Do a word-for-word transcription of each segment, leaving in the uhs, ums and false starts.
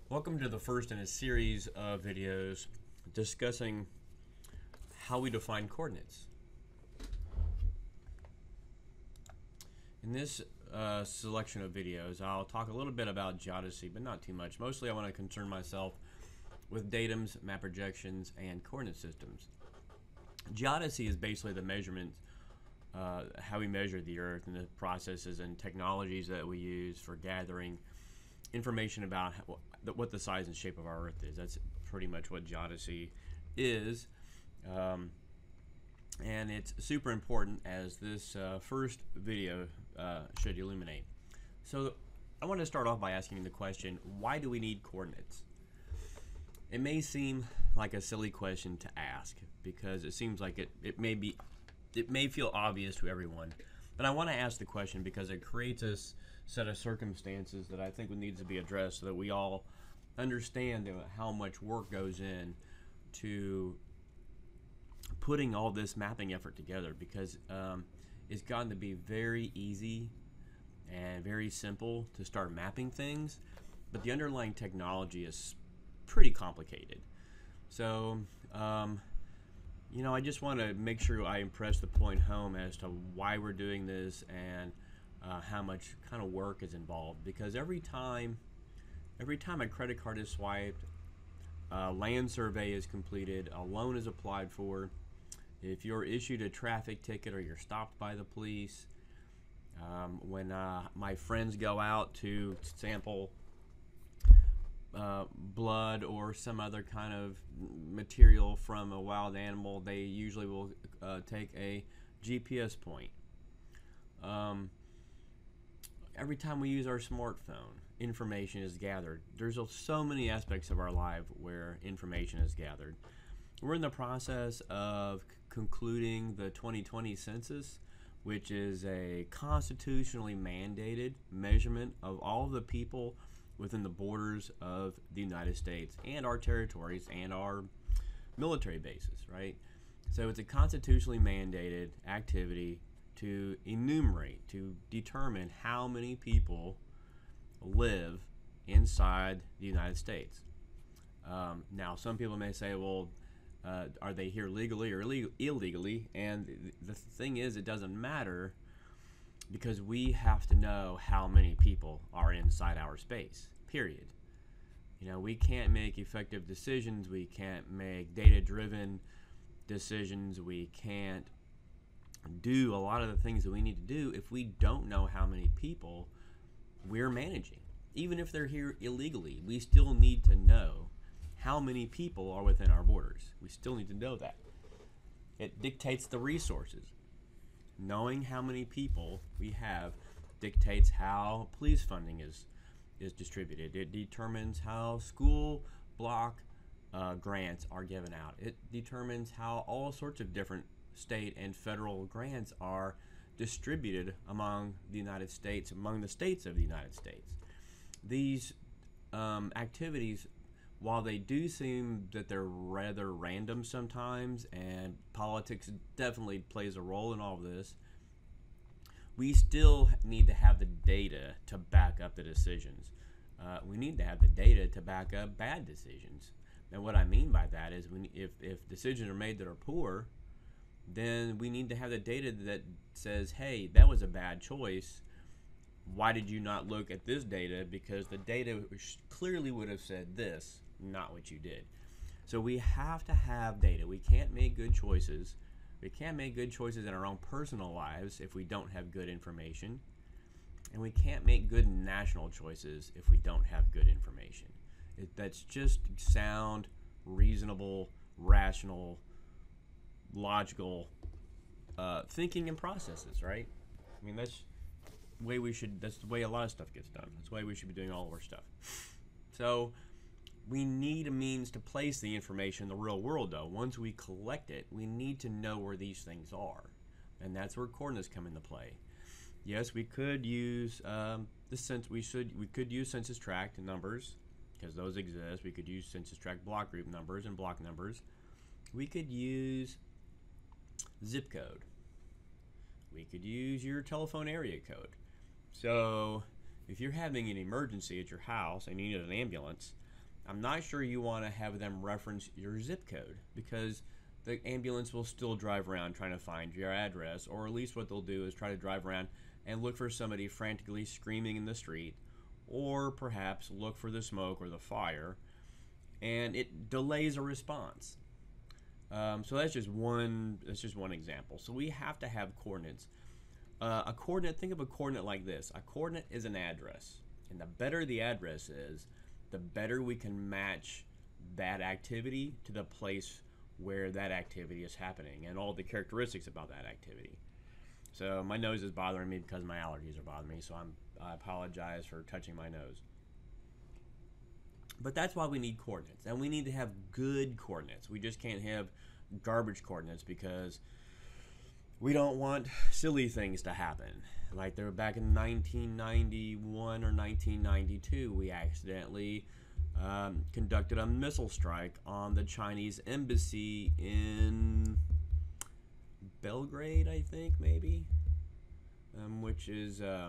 Welcome to the first in a series of videos discussing how we define coordinates. In this uh, selection of videos, I'll talk a little bit about geodesy, but not too much. Mostly I want to concern myself with datums, map projections, and coordinate systems. Geodesy is basically the measurement, uh, how we measure the Earth and the processes and technologies that we use for gathering information about how, what the size and shape of our Earth is. That's pretty much what geodesy is. Um, and it's super important, as this uh, first video uh, should illuminate. So I want to start off by asking the question, why do we need coordinates? It may seem like a silly question to ask because it seems like it, it may be it may feel obvious to everyone, but I want to ask the question because it creates a set of circumstances that I think needs to be addressed so that we all understand how much work goes in to putting all this mapping effort together, because um, it's gotten to be very easy and very simple to start mapping things, but the underlying technology is pretty complicated. So um, you know, I just want to make sure I impress the point home as to why we're doing this and uh, how much kind of work is involved, because every time every time a credit card is swiped, a land survey is completed, a loan is applied for, if you're issued a traffic ticket or you're stopped by the police, um, when uh, my friends go out to sample uh, blood or some other kind of material from a wild animal, they usually will uh, take a G P S point. Um, every time we use our smartphone, information is gathered. There's so many aspects of our life where information is gathered. We're in the process of c- concluding the twenty twenty census, which is a constitutionally mandated measurement of all of the people within the borders of the United States and our territories and our military bases, right? So it's a constitutionally mandated activity to enumerate, to determine how many people live inside the United States. Um, now, some people may say, well, uh, are they here legally or ille- illegally? And th- the thing is, it doesn't matter, because we have to know how many people are inside our space, period. You know, we can't make effective decisions, we can't make data-driven decisions, we can't do a lot of the things that we need to do if we don't know how many people we're managing. Even if they're here illegally, we still need to know how many people are within our borders. We still need to know that. It dictates the resources. Knowing how many people we have dictates how police funding is is distributed. It determines how school block uh, grants are given out. It determines how all sorts of different state and federal grants are distributed among the United States, among the states of the United States. These um, activities, while they do seem that they're rather random sometimes, and politics definitely plays a role in all of this, we still need to have the data to back up the decisions. Uh, we need to have the data to back up bad decisions. And what I mean by that is, when, if, if decisions are made that are poor, then we need to have the data that says, hey, that was a bad choice. Why did you not look at this data? Because the data clearly would have said this, not what you did. So we have to have data. We can't make good choices. We can't make good choices in our own personal lives if we don't have good information. And we can't make good national choices if we don't have good information. It, that's just sound, reasonable, rational, logical uh, thinking and processes, right? I mean, that's the way we should. That's the way a lot of stuff gets done. That's the way we should be doing all of our stuff. So we need a means to place the information in the real world, though. Once we collect it, we need to know where these things are, and that's where coordinates come into play. Yes, we could use um, the sense. We should. We could use census tract numbers, because those exist. We could use census tract block group numbers and block numbers. We could use zip code. We could use your telephone area code. So if you're having an emergency at your house and you need an ambulance, I'm not sure you want to have them reference your zip code, because the ambulance will still drive around trying to find your address, or at least what they'll do is try to drive around and look for somebody frantically screaming in the street, or perhaps look for the smoke or the fire, and it delays a response. Um, so that's just one. That's just one example. So we have to have coordinates. Uh, a coordinate. Think of a coordinate like this. A coordinate is an address, and the better the address is, the better we can match that activity to the place where that activity is happening and all the characteristics about that activity. So my nose is bothering me because my allergies are bothering me. So I'm. I apologize for touching my nose. But that's why we need coordinates, and we need to have good coordinates. We just can't have garbage coordinates, because we don't want silly things to happen. Like there back in nineteen ninety-one or nineteen ninety-two, we accidentally um, conducted a missile strike on the Chinese embassy in Belgrade, I think, maybe, um, which is... Uh,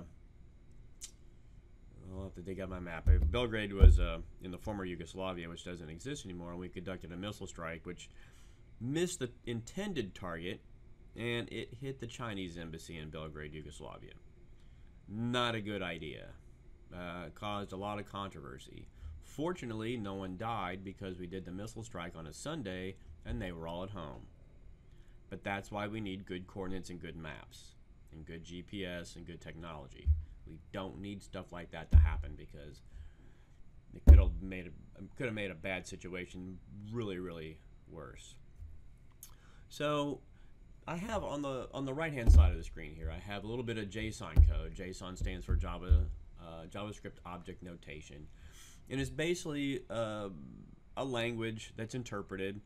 I'll have to dig out my map. Belgrade was uh, in the former Yugoslavia, which doesn't exist anymore, and we conducted a missile strike which missed the intended target, and it hit the Chinese embassy in Belgrade, Yugoslavia. Not a good idea. Uh, caused a lot of controversy. Fortunately, no one died because we did the missile strike on a Sunday, and they were all at home. But that's why we need good coordinates and good maps, and good G P S and good technology. We don't need stuff like that to happen, because it could have made a, could have made a bad situation really, really worse. So I have on the on the right hand side of the screen here, I have a little bit of JSON code. JSON stands for Java uh, JavaScript Object Notation, and it's basically uh, a language that's interpreted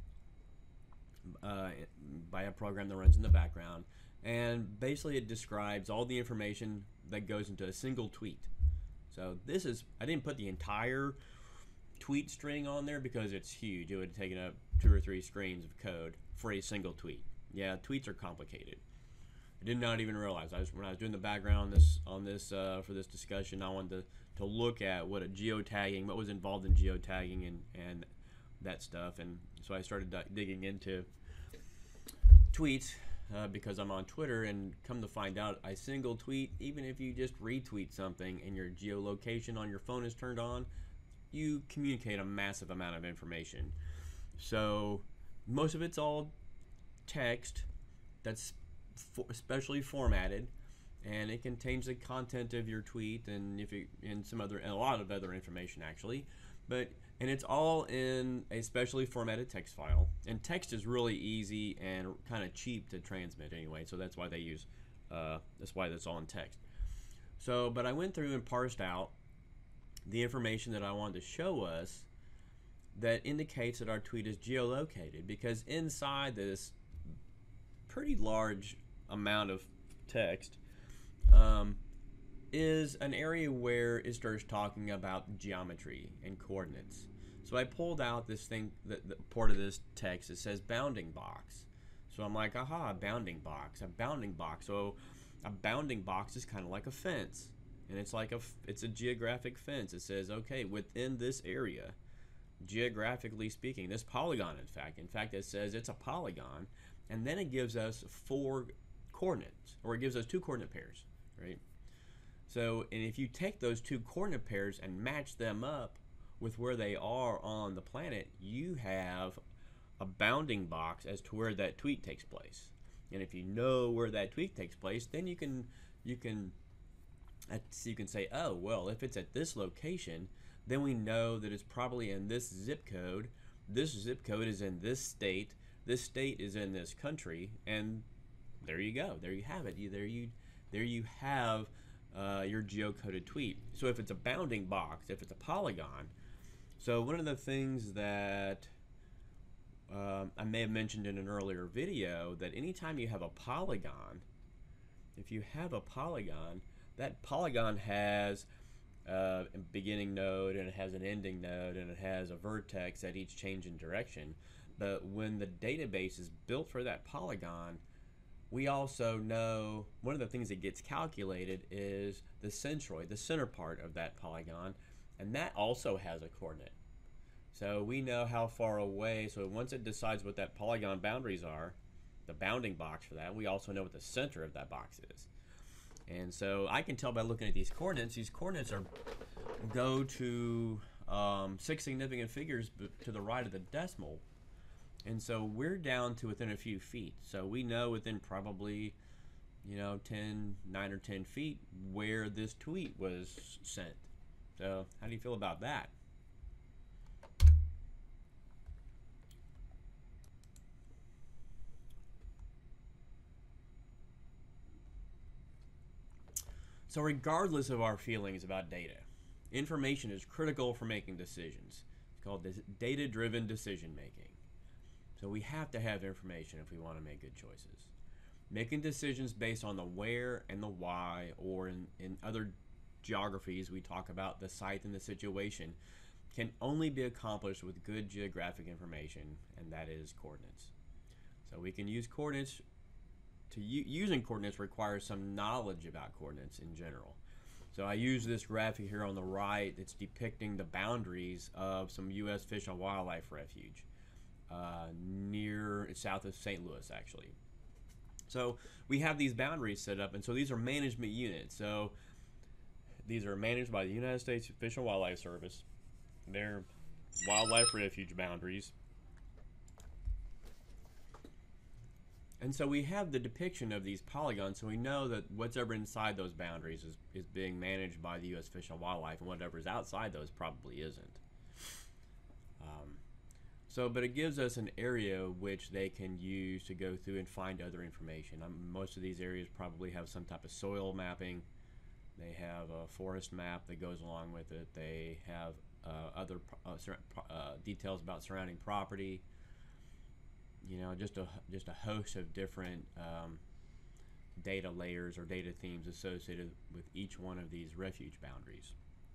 uh, by a program that runs in the background. And basically it describes all the information that goes into a single tweet. So this is, I didn't put the entire tweet string on there because it's huge. It would have taken up two or three screens of code for a single tweet. Yeah, tweets are complicated. I did not even realize. I was, when I was doing the background on this, on this uh, for this discussion, I wanted to, to look at what a geotagging, what was involved in geotagging and, and that stuff. And so I started digging into tweets. Uh, because I'm on Twitter, and come to find out, a single tweet, even if you just retweet something and your geolocation on your phone is turned on, you communicate a massive amount of information. So most of it's all text that's for, specially formatted, and it contains the content of your tweet, and if you and some other and a lot of other information actually, but and it's all in a specially formatted text file. And text is really easy and kind of cheap to transmit anyway, so that's why they use uh, that's why that's all in text. So, but I went through and parsed out the information that I wanted to show us that indicates that our tweet is geolocated, because inside this pretty large amount of text um, is an area where it starts talking about geometry and coordinates. So I pulled out this thing, the, the part of this text that says bounding box. So I'm like, aha, a bounding box, a bounding box. So a bounding box is kind of like a fence, and it's like a, it's a geographic fence. It says, okay, within this area, geographically speaking, this polygon, in fact, in fact, it says it's a polygon, and then it gives us four coordinates, or it gives us two coordinate pairs, right? So, and if you take those two coordinate pairs and match them up with where they are on the planet, you have a bounding box as to where that tweet takes place. And if you know where that tweet takes place, then you can you can you can say, oh, well, if it's at this location, then we know that it's probably in this zip code. This zip code is in this state. This state is in this country, and there you go. There you have it. You, there you there you have uh, your geocoded tweet. So if it's a bounding box, if it's a polygon, so one of the things that um, I may have mentioned in an earlier video, that anytime you have a polygon, if you have a polygon, that polygon has uh, a beginning node, and it has an ending node, and it has a vertex at each change in direction. But when the database is built for that polygon, we also know one of the things that gets calculated is the centroid, the center part of that polygon, and that also has a coordinate. So we know how far away. So once it decides what that polygon boundaries are, the bounding box for that, we also know what the center of that box is. And so I can tell by looking at these coordinates. These coordinates are go to um, six significant figures to the right of the decimal. And so we're down to within a few feet. So we know within probably, you know, ten, nine or ten feet where this tweet was sent. So how do you feel about that? So regardless of our feelings about data, information is critical for making decisions. It's called data-driven decision making. So we have to have information if we want to make good choices. Making decisions based on the where and the why, or in, in other geographies we talk about the site and the situation, can only be accomplished with good geographic information, and that is coordinates. So we can use coordinates. To using coordinates requires some knowledge about coordinates in general. So I use this graphic here on the right that's depicting the boundaries of some U S Fish and Wildlife Refuge uh, near south of Saint Louis, actually. So we have these boundaries set up, and so these are management units. So these are managed by the United States Fish and Wildlife Service. They're wildlife refuge boundaries. And so we have the depiction of these polygons, so we know that whatever inside those boundaries is, is being managed by the U S Fish and Wildlife, and whatever's outside those probably isn't. Um, so, but it gives us an area which they can use to go through and find other information. Um, most of these areas probably have some type of soil mapping. They have a forest map that goes along with it. They have uh, other uh, uh, details about surrounding property. You know, just a just a host of different um, data layers or data themes associated with each one of these refuge boundaries.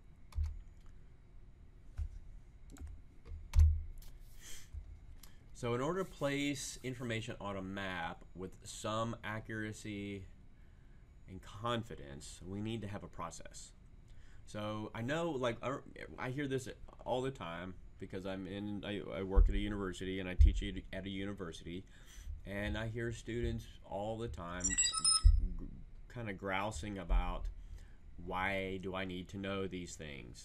So in order to place information on a map with some accuracy and confidence, we need to have a process. So I know, like, I hear this all the time, because I'm in, I, I work at a university and I teach at a university, and I hear students all the time kind of grousing about, why do I need to know these things?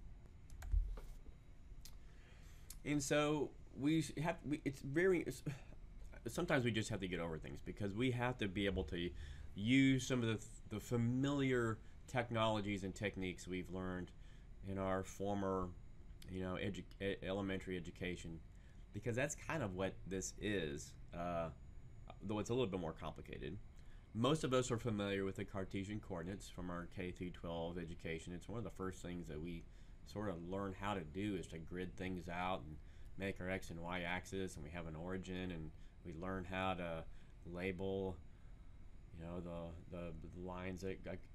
And so we have, we, it's very, it's, sometimes we just have to get over things, because we have to be able to use some of the, the familiar technologies and techniques we've learned in our former you know, edu elementary education, because that's kind of what this is, uh, though it's a little bit more complicated. Most of us are familiar with the Cartesian coordinates from our K through twelve education. It's one of the first things that we sort of learn how to do, is to grid things out and make our X and Y axis, and we have an origin, and we learn how to label, you know, the, the, the lines that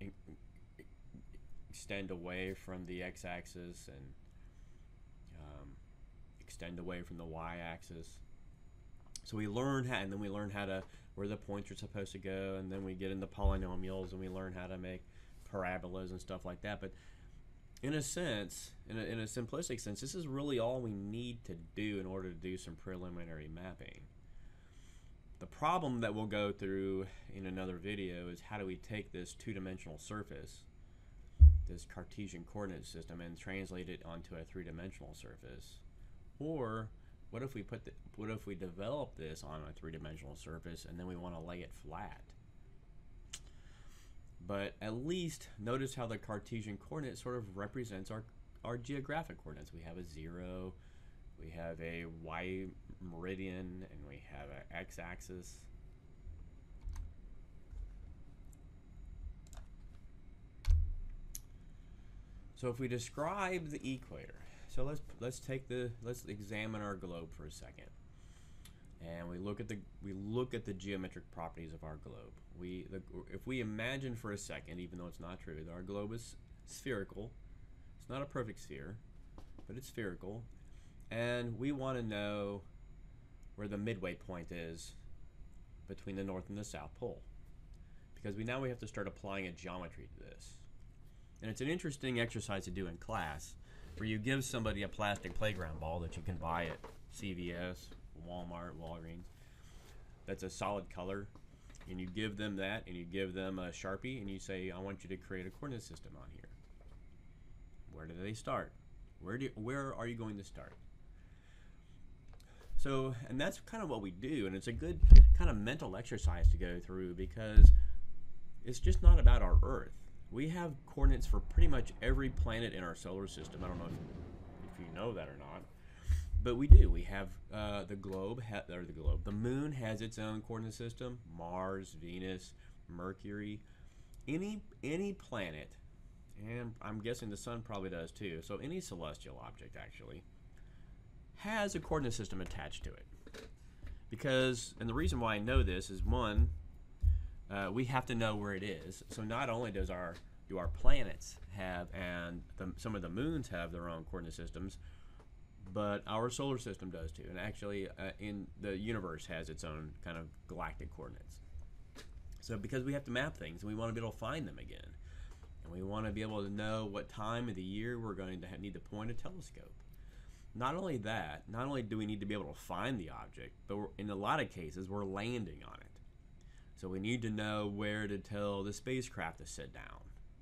extend away from the X-axis and Um, extend away from the y-axis. So we learn how, and then we learn how to, where the points are supposed to go, and then we get into polynomials, and we learn how to make parabolas and stuff like that. But in a sense, in a, in a simplistic sense, this is really all we need to do in order to do some preliminary mapping. The problem that we'll go through in another video is, how do we take this two-dimensional surface, this Cartesian coordinate system, and translate it onto a three-dimensional surface? Or what if we put the, what if we develop this on a three-dimensional surface and then we want to lay it flat? But at least notice how the Cartesian coordinate sort of represents our our geographic coordinates. We have a zero, we have a y meridian, and we have an x-axis. So if we describe the equator, so let's let's take the let's examine our globe for a second, and we look at the we look at the geometric properties of our globe. We the, if we imagine for a second, even though it's not true, that our globe is spherical. It's not a perfect sphere, but it's spherical, and we want to know where the midway point is between the North and the South Pole, because we now we have to start applying a geometry to this. And it's an interesting exercise to do in class, where you give somebody a plastic playground ball that you can buy at C V S, Walmart, Walgreens, that's a solid color, and you give them that, and you give them a Sharpie, and you say, I want you to create a coordinate system on here. Where do they start? Where do where are you going to start? So, and that's kind of what we do, and it's a good kind of mental exercise to go through, because it's just not about our Earth. We have coordinates for pretty much every planet in our solar system. I don't know if, if you know that or not, but we do. We have uh, the globe, ha or the globe. The moon has its own coordinate system. Mars, Venus, Mercury, any any planet, and I'm guessing the sun probably does too. So any celestial object actually has a coordinate system attached to it. Because, and the reason why I know this is, one, uh, we have to know where it is. So not only does our do our planets have, and the, some of the moons have their own coordinate systems, but our solar system does too. And actually, uh, in the universe has its own kind of galactic coordinates. So because we have to map things, and we want to be able to find them again, and we want to be able to know what time of the year we're going to have, need to point a telescope. Not only that, not only do we need to be able to find the object, but we're, in a lot of cases, we're landing on it. So we need to know where to tell the spacecraft to sit down,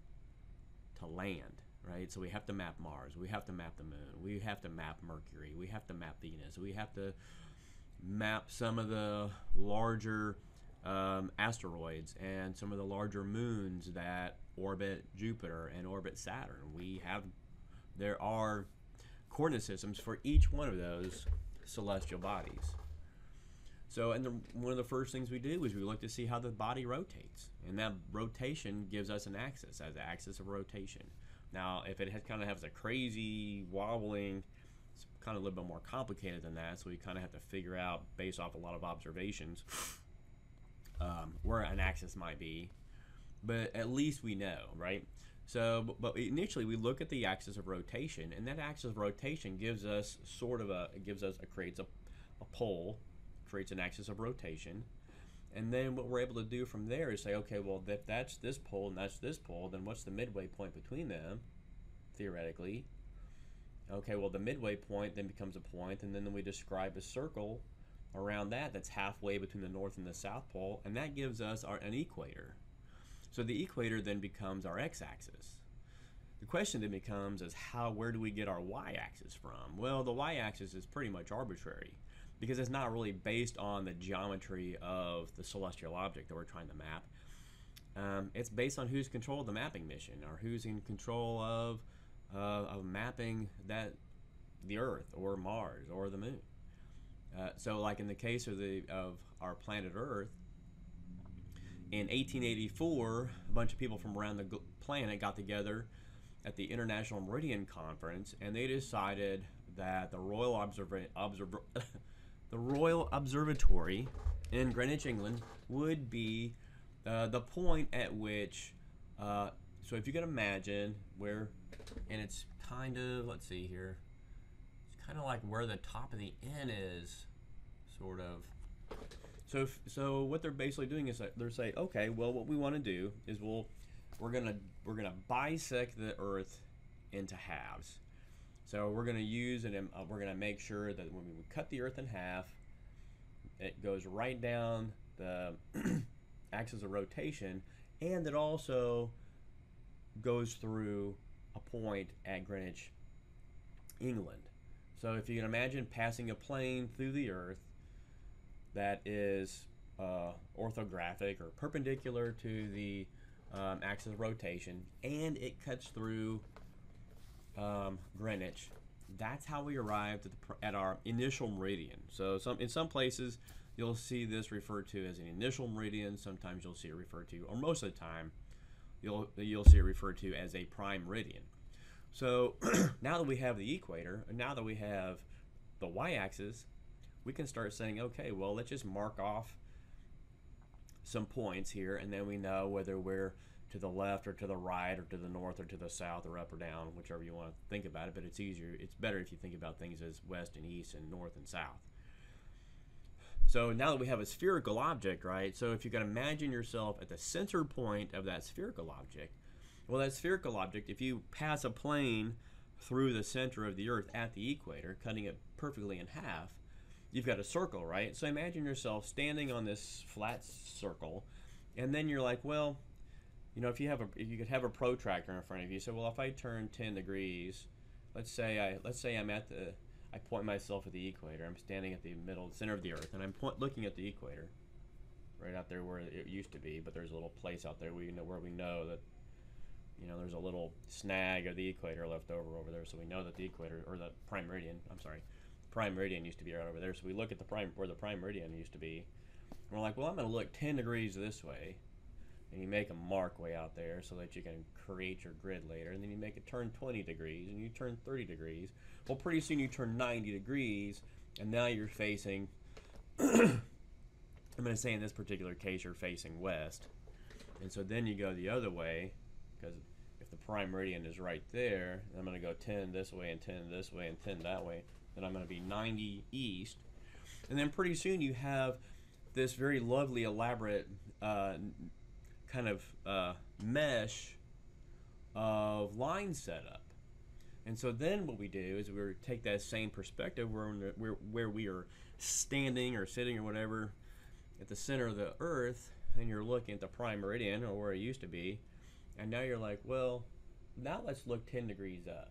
to land, right? So we have to map Mars, we have to map the moon, we have to map Mercury, we have to map Venus, we have to map some of the larger um, asteroids and some of the larger moons that orbit Jupiter and orbit Saturn. We have, there are coordinate systems for each one of those celestial bodies. So, and the, one of the first things we do is we look to see how the body rotates, and that rotation gives us an axis, as an axis of rotation. Now, if it has, kind of has a crazy wobbling, it's kind of a little bit more complicated than that, so we kind of have to figure out, based off a lot of observations, um, where an axis might be, but at least we know, right? So, but, but initially we look at the axis of rotation, and that axis of rotation gives us sort of a, it gives us, it creates a, a pole, creates an axis of rotation, and then what we're able to do from there is say, okay, well, if that's this pole and that's this pole, then what's the midway point between them, theoretically? Okay, well, the midway point then becomes a point, and then we describe a circle around that that's halfway between the north and the south pole, and that gives us our, an equator. So the equator then becomes our x-axis. The question then becomes is how, where do we get our y-axis from? Well, the y-axis is pretty much arbitrary, because it's not really based on the geometry of the celestial object that we're trying to map. Um, it's based on who's control of the mapping mission, or who's in control of, uh, of mapping that the Earth or Mars or the Moon. Uh, so like in the case of, the, of our planet Earth, in eighteen eighty-four, a bunch of people from around the planet got together at the International Meridian Conference, and they decided that the Royal, Observa Observ the Royal Observatory in Greenwich, England, would be uh, the point at which, uh, so if you can imagine where, and it's kind of, let's see here, it's kind of like where the top of the N is, sort of. So, if, so what they're basically doing is they're saying, okay, well, what we want to do is we'll we're gonna we're gonna bisect the Earth into halves. So we're gonna use and uh, we're gonna make sure that when we cut the Earth in half, it goes right down the axis of rotation, and it also goes through a point at Greenwich, England. So if you can imagine passing a plane through the Earth that is uh, orthographic or perpendicular to the um, axis of rotation, and it cuts through um, Greenwich. That's how we arrived at, the, at our initial meridian. So some, in some places you'll see this referred to as an initial meridian. Sometimes you'll see it referred to, or most of the time you'll, you'll see it referred to as a prime meridian. So now that we have the equator, and now that we have the y-axis, we can start saying, okay, well, let's just mark off some points here, and then we know whether we're to the left or to the right or to the north or to the south or up or down, whichever you want to think about it. But it's easier, it's better if you think about things as west and east and north and south. So now that we have a spherical object, right, so if you can imagine yourself at the center point of that spherical object, well, that spherical object, if you pass a plane through the center of the Earth at the equator, cutting it perfectly in half, you've got a circle, right? So imagine yourself standing on this flat circle, and then you're like, well, you know, if you have a, if you could have a protractor in front of you, so well, if I turn ten degrees, let's say I, let's say I'm at the, I point myself at the equator. I'm standing at the middle, center of the Earth, and I'm point, looking at the equator, right out there where it used to be. But there's a little place out there we know where we know that, you know, there's a little snag of the equator left over over there, so we know that the equator, or the prime meridian, I'm sorry, prime meridian used to be right over there. So we look at the prime, where the prime meridian used to be, and we're like, well, I'm going to look ten degrees this way, and you make a mark way out there so that you can create your grid later, and then you make it turn twenty degrees, and you turn thirty degrees. Well, pretty soon you turn ninety degrees, and now you're facing, I'm going to say in this particular case, you're facing west. And so then you go the other way, because if the prime meridian is right there, I'm going to go ten this way and ten this way and ten that way, then I'm going to be ninety east. And then pretty soon you have this very lovely, elaborate uh, kind of uh, mesh of lines set up. And so then what we do is we take that same perspective where, where, where we are standing or sitting or whatever at the center of the Earth, and you're looking at the prime meridian, or where it used to be, and now you're like, well, now let's look ten degrees up.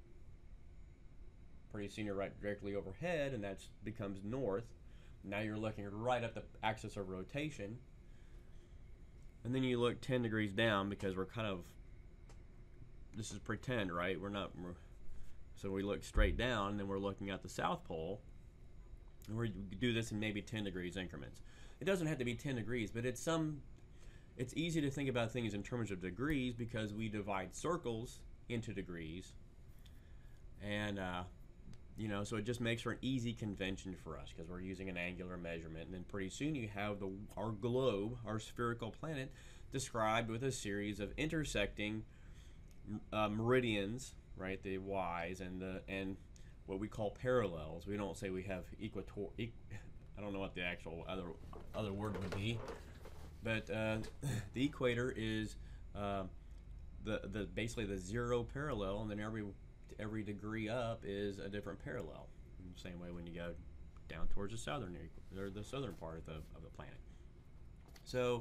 Pretty soon you're right directly overhead, and that becomes north. Now you're looking right at the axis of rotation, and then you look ten degrees down, because we're kind of, this is pretend, right? We're not, we're, so we look straight down, and then we're looking at the South Pole, and we do this in maybe ten degrees increments. It doesn't have to be ten degrees, but it's some, it's easy to think about things in terms of degrees, because we divide circles into degrees, and uh, you know, so it just makes for an easy convention for us, because we're using an angular measurement. And then pretty soon you have the our globe, our spherical planet, described with a series of intersecting uh, meridians, right, the Y's, and the and what we call parallels. We don't say we have equator. E I don't know what the actual other other word would be, but uh, the equator is uh, the the basically the zero parallel, and then every every degree up is a different parallel. In the same way when you go down towards the southern or the southern part of the of the planet. So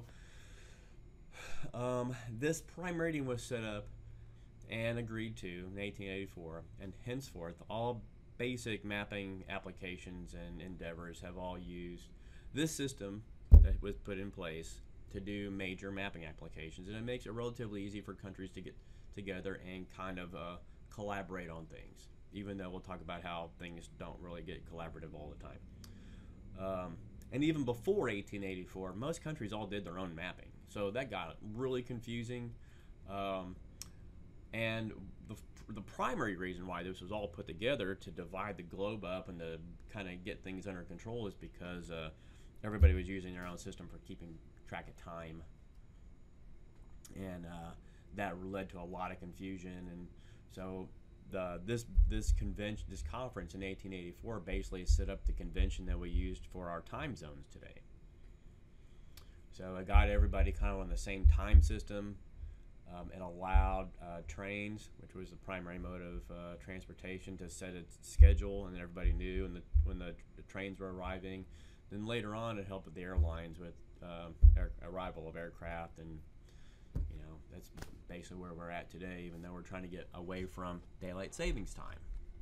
um, this prime meridian was set up and agreed to in eighteen eighty-four, and henceforth all basic mapping applications and endeavors have all used this system that was put in place to do major mapping applications, and it makes it relatively easy for countries to get together and kind of uh, collaborate on things, even though we'll talk about how things don't really get collaborative all the time. Um, and even before eighteen eighty-four, most countries all did their own mapping, so that got really confusing. Um, and the, the primary reason why this was all put together to divide the globe up and to kind of get things under control is because uh, everybody was using their own system for keeping track of time, and uh, that led to a lot of confusion. And so the this this convention, this conference in eighteen eighty-four, basically set up the convention that we used for our time zones today. So it got everybody kind of on the same time system. Um, and allowed uh, trains, which was the primary mode of uh, transportation, to set its schedule, and everybody knew when the, when the, the trains were arriving. Then later on, it helped with the airlines with uh, air, arrival of aircraft, and you know that's basically where we're at today, even though we're trying to get away from daylight savings time.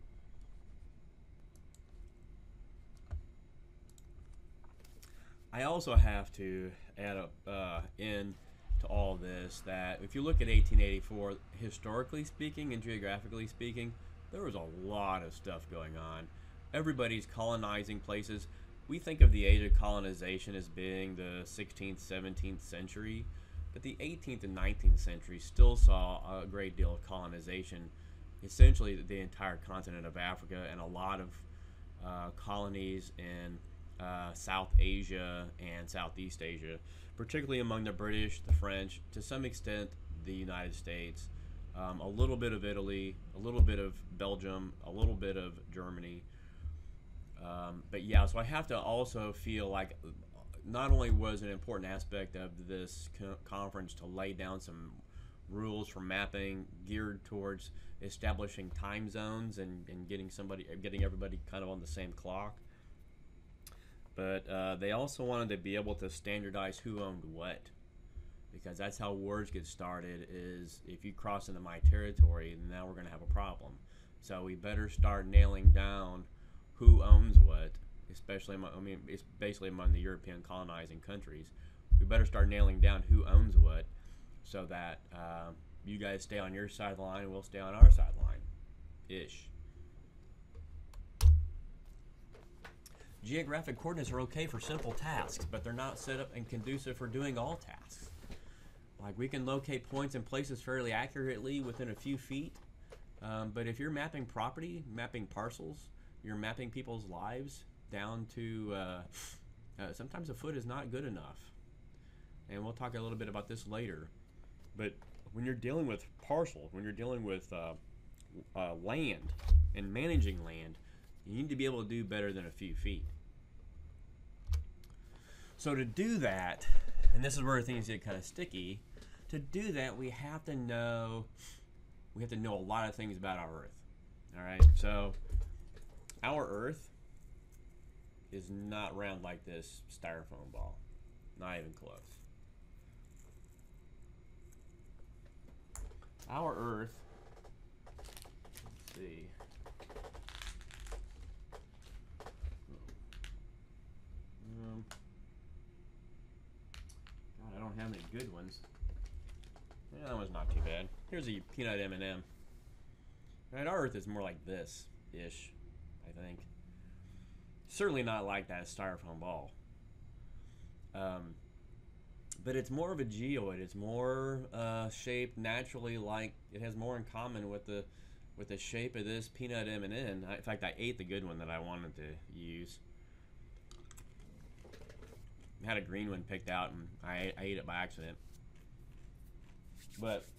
I also have to add up uh, in to all this that if you look at eighteen eighty-four, historically speaking and geographically speaking, there was a lot of stuff going on. Everybody's colonizing places. We think of the age of colonization as being the sixteenth, seventeenth century, but the eighteenth and nineteenth century still saw a great deal of colonization. Essentially the entire continent of Africa and a lot of uh, colonies in uh, South Asia and Southeast Asia, particularly among the British, the French, to some extent the United States, um, a little bit of Italy, a little bit of Belgium, a little bit of Germany. Um, but yeah, so I have to also feel like not only was an important aspect of this co conference to lay down some rules for mapping geared towards establishing time zones and, and getting somebody getting everybody kind of on the same clock. But uh, they also wanted to be able to standardize who owned what, because that's how wars get started. Is if you cross into my territory, now we're going to have a problem. So we better start nailing down who owns what, especially among, I mean, it's basically among the European colonizing countries. We better start nailing down who owns what, so that uh, you guys stay on your side of the line and we'll stay on our side of the line, ish. Geographic coordinates are okay for simple tasks, but they're not set up and conducive for doing all tasks. Like, we can locate points and places fairly accurately within a few feet, um, but if you're mapping property, mapping parcels, you're mapping people's lives down to, uh, uh, sometimes a foot is not good enough. And we'll talk a little bit about this later. But when you're dealing with parcels, when you're dealing with uh, uh, land and managing land, you need to be able to do better than a few feet. So to do that, and this is where things get kind of sticky, to do that we have to know we have to know a lot of things about our Earth. All right, so our Earth is not round like this styrofoam ball, not even close. Our Earth, let's see. Um, God, I don't have any good ones. Yeah, that one's not too bad. Here's a peanut M and M. Right, our Earth is more like this-ish, I think. Certainly not like that styrofoam ball. Um, but it's more of a geoid. It's more uh, shaped naturally, like it has more in common with the with the shape of this peanut M and M. In fact, I ate the good one that I wanted to use. I had a green one picked out, and I, I ate it by accident. But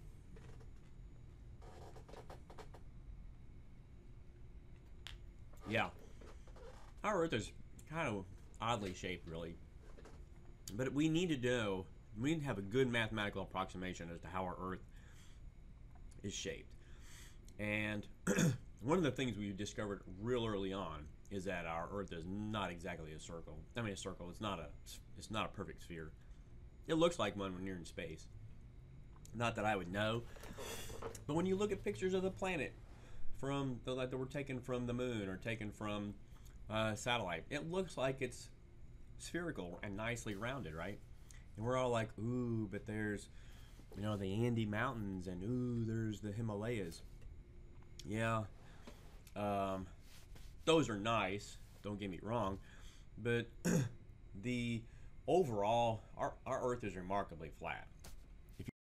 yeah, our Earth is kind of oddly shaped, really. But we need to know, we need to have a good mathematical approximation as to how our Earth is shaped. And one of the things we discovered real early on is that our Earth is not exactly a circle. I mean, a circle. It's not a. It's not a perfect sphere. It looks like one when you're in space. Not that I would know, but when you look at pictures of the planet from the like that were taken from the moon or taken from uh, satellite, it looks like it's spherical and nicely rounded, right? And we're all like, ooh, but there's, you know, the Andes Mountains, and ooh, there's the Himalayas. Yeah, um, those are nice. Don't get me wrong, but the overall, our our Earth is remarkably flat. If you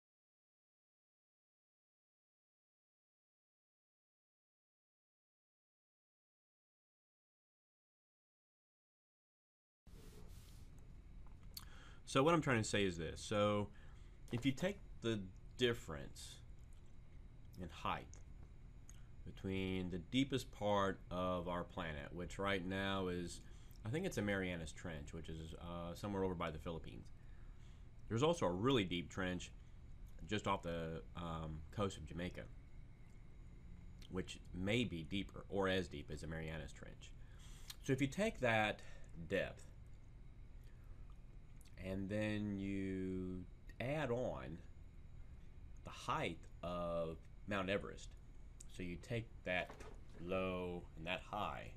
So what I'm trying to say is this. So if you take the difference in height between the deepest part of our planet, which right now is, I think it's a Marianas Trench, which is uh, somewhere over by the Philippines. There's also a really deep trench just off the um, coast of Jamaica, which may be deeper or as deep as the Marianas Trench. So if you take that depth and then you add on the height of Mount Everest, so you take that low and that high,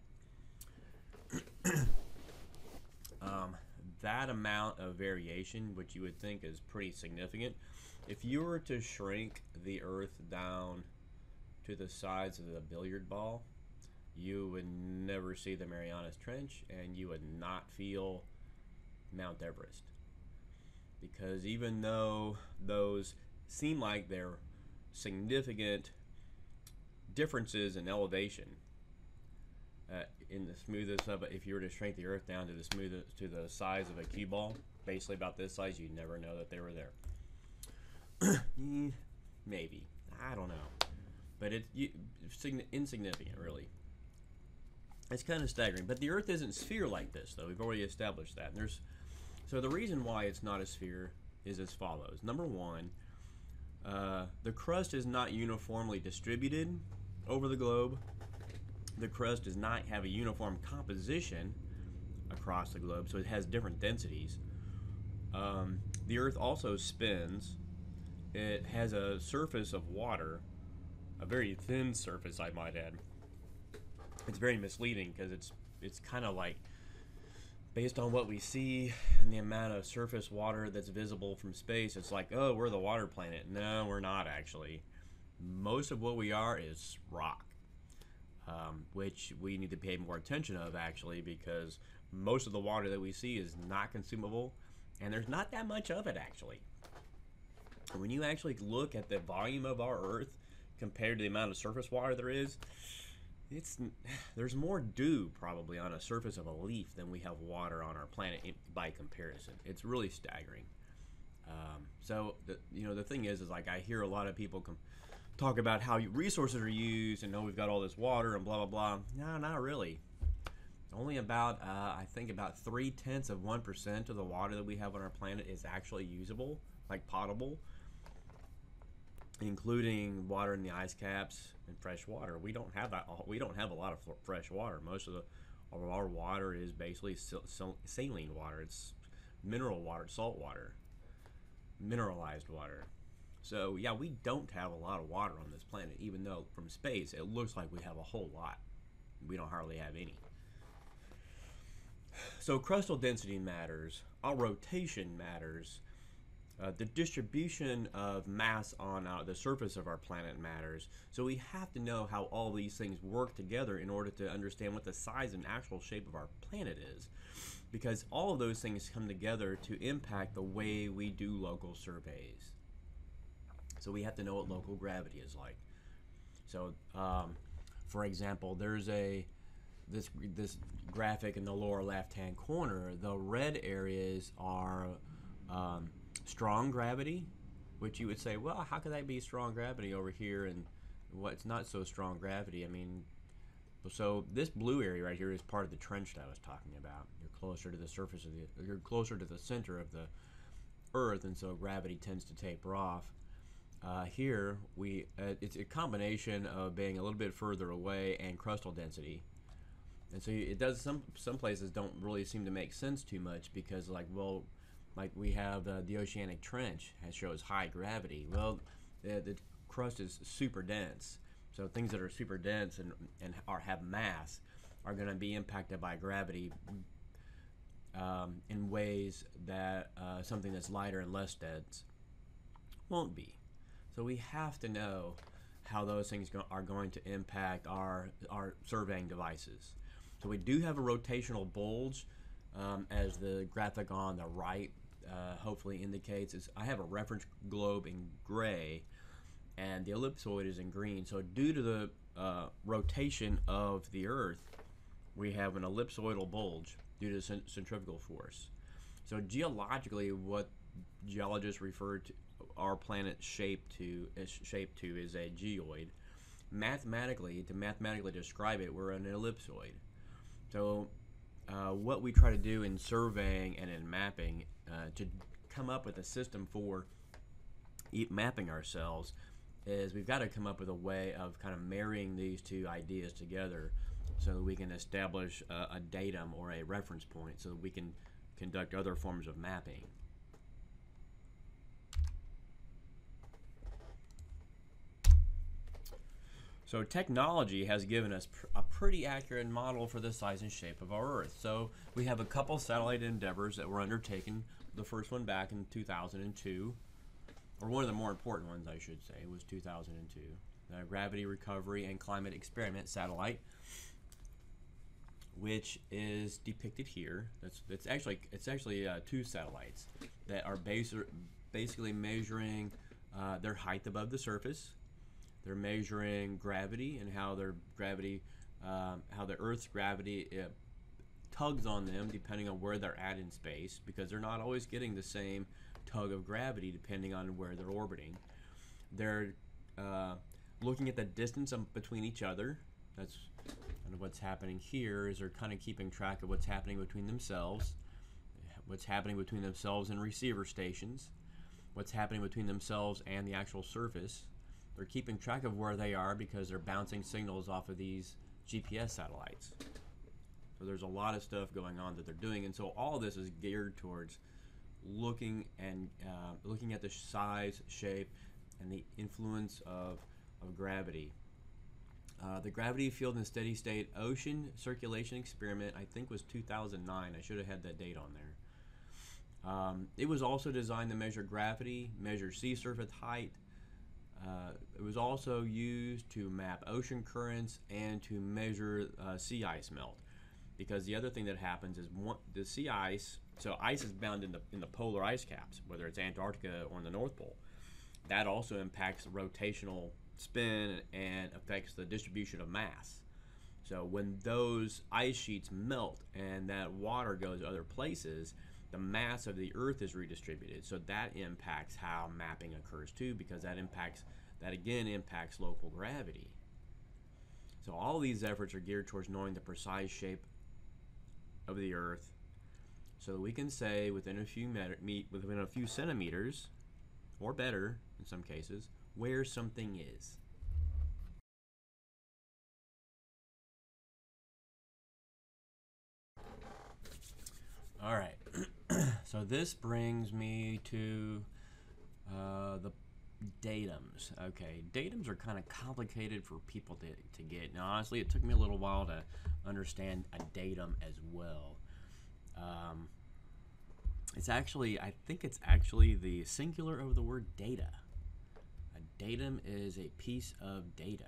um, that amount of variation, which you would think is pretty significant, if you were to shrink the Earth down to the size of a billiard ball, you would never see the Marianas Trench, and you would not feel Mount Everest. Because even though those seem like they're significant differences in elevation, uh, in the smoothest of it, if you were to shrink the Earth down to the smoothest, to the size of a cue ball, basically about this size, you'd never know that they were there. Maybe, I don't know, but it's insignificant, really. It's kind of staggering. But the Earth isn't sphere like this, though. We've already established that. And there's so the reason why it's not a sphere is as follows. Number one, Uh, the crust is not uniformly distributed over the globe. The crust does not have a uniform composition across the globe, so it has different densities. Um, the Earth also spins. It has a surface of water, a very thin surface, I might add. It's very misleading because it's it's kind of like, based on what we see and the amount of surface water that's visible from space, it's like, oh, we're the water planet. No, we're not actually. Most of what we are is rock, um, which we need to pay more attention of actually, because most of the water that we see is not consumable, and there's not that much of it actually. When you actually look at the volume of our Earth compared to the amount of surface water there is, it's there's more dew probably on a surface of a leaf than we have water on our planet in, by comparison. It's really staggering. Um, so the, you know the thing is, is like I hear a lot of people com- talk about how resources are used and, oh, we've got all this water and blah blah blah. No, not really. Only about uh, I think about three tenths of one percent of the water that we have on our planet is actually usable, like potable, including water in the ice caps and fresh water. We don't have that. We don't have a lot of fresh water. Most of the of our water is basically saline water. It's mineral water, salt water, mineralized water. So yeah, we don't have a lot of water on this planet, even though from space it looks like we have a whole lot. We don't hardly have any. So crustal density matters. Our rotation matters. Uh, the distribution of mass on uh, the surface of our planet matters. So we have to know how all these things work together in order to understand what the size and actual shape of our planet is. Because all of those things come together to impact the way we do local surveys. So we have to know what local gravity is like. So, um, for example, there's a this this graphic in the lower left-hand corner. The red areas are um, strong gravity, which you would say, well, how could that be strong gravity over here and what's not so strong gravity? I mean, so this blue area right here is part of the trench that I was talking about. You're closer to the surface of the, you're closer to the center of the Earth, and so gravity tends to taper off. Uh, here, we uh, it's a combination of being a little bit further away and crustal density. And so it does, some some places don't really seem to make sense too much because, like, well, like we have uh, the oceanic trench that shows high gravity. Well, the, the crust is super dense. So things that are super dense and, and are have mass are going to be impacted by gravity um, in ways that uh, something that's lighter and less dense won't be. So we have to know how those things go are going to impact our, our surveying devices. So we do have a rotational bulge, um, as the graphic on the right uh, hopefully indicates. Is I have a reference globe in gray, and the ellipsoid is in green. So due to the uh, rotation of the Earth, we have an ellipsoidal bulge due to cent centrifugal force. So geologically, what geologists refer to our planet shape to is shaped to is a geoid. Mathematically, to mathematically describe it, we're an ellipsoid. So uh, what we try to do in surveying and in mapping uh, to come up with a system for e mapping ourselves is we've got to come up with a way of kind of marrying these two ideas together so that we can establish a, a datum or a reference point so that we can conduct other forms of mapping. So technology has given us pr a pretty accurate model for the size and shape of our Earth. So we have a couple satellite endeavors that were undertaken. The first one back in two thousand two, or one of the more important ones, I should say, was two thousand two. The Gravity Recovery and Climate Experiment Satellite, which is depicted here. That's it's actually it's actually uh, two satellites that are bas basically measuring uh, their height above the surface. They're measuring gravity and how their gravity, um, how the Earth's gravity it tugs on them depending on where they're at in space, because they're not always getting the same tug of gravity depending on where they're orbiting. They're uh, looking at the distance between each other. That's kind of what's happening here. Is they're kind of keeping track of what's happening between themselves, what's happening between themselves and receiver stations. what's happening between themselves and the actual surface. They're keeping track of where they are because they're bouncing signals off of these G P S satellites. So there's a lot of stuff going on that they're doing, and so all this is geared towards looking and uh, looking at the size, shape, and the influence of, of gravity. Uh, the gravity field in steady state ocean circulation experiment, I think, was two thousand nine. I should have had that date on there. Um, it was also designed to measure gravity, measure sea surface height. Uh, it was also used to map ocean currents and to measure uh, sea ice melt. Because the other thing that happens is one, the sea ice, so ice is bound in the, in the polar ice caps, whether it's Antarctica or in the North Pole. That also impacts the rotational spin and affects the distribution of mass. So when those ice sheets melt and that water goes other places, the mass of the Earth is redistributed. So that impacts how mapping occurs too, because that impacts, that again impacts local gravity. So all these efforts are geared towards knowing the precise shape of the Earth, so that we can say within a few meter, within a few centimeters, or better in some cases, where something is. All right, so this brings me to uh, the datums. Okay, datums are kind of complicated for people to, to get. Now, honestly, it took me a little while to understand a datum as well. Um, it's actually, I think it's actually the singular of the word data. A datum is a piece of data.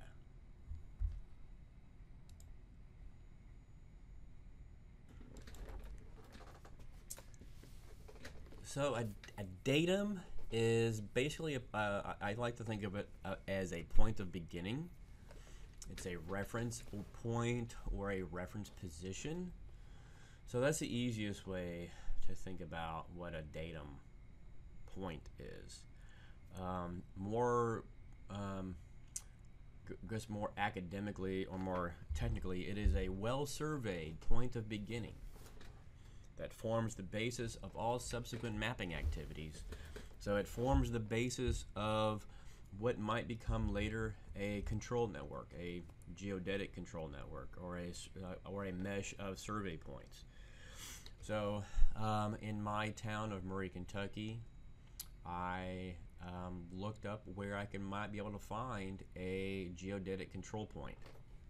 So a, a datum is basically, a, uh, I like to think of it uh, as a point of beginning. It's a reference point or a reference position. So that's the easiest way to think about what a datum point is. Um, more, um, just more academically or more technically, it is a well-surveyed point of beginning that forms the basis of all subsequent mapping activities. So it forms the basis of what might become later a control network, a geodetic control network, or a, uh, or a mesh of survey points. So um, in my town of Murray, Kentucky, I um, looked up where I can might be able to find a geodetic control point.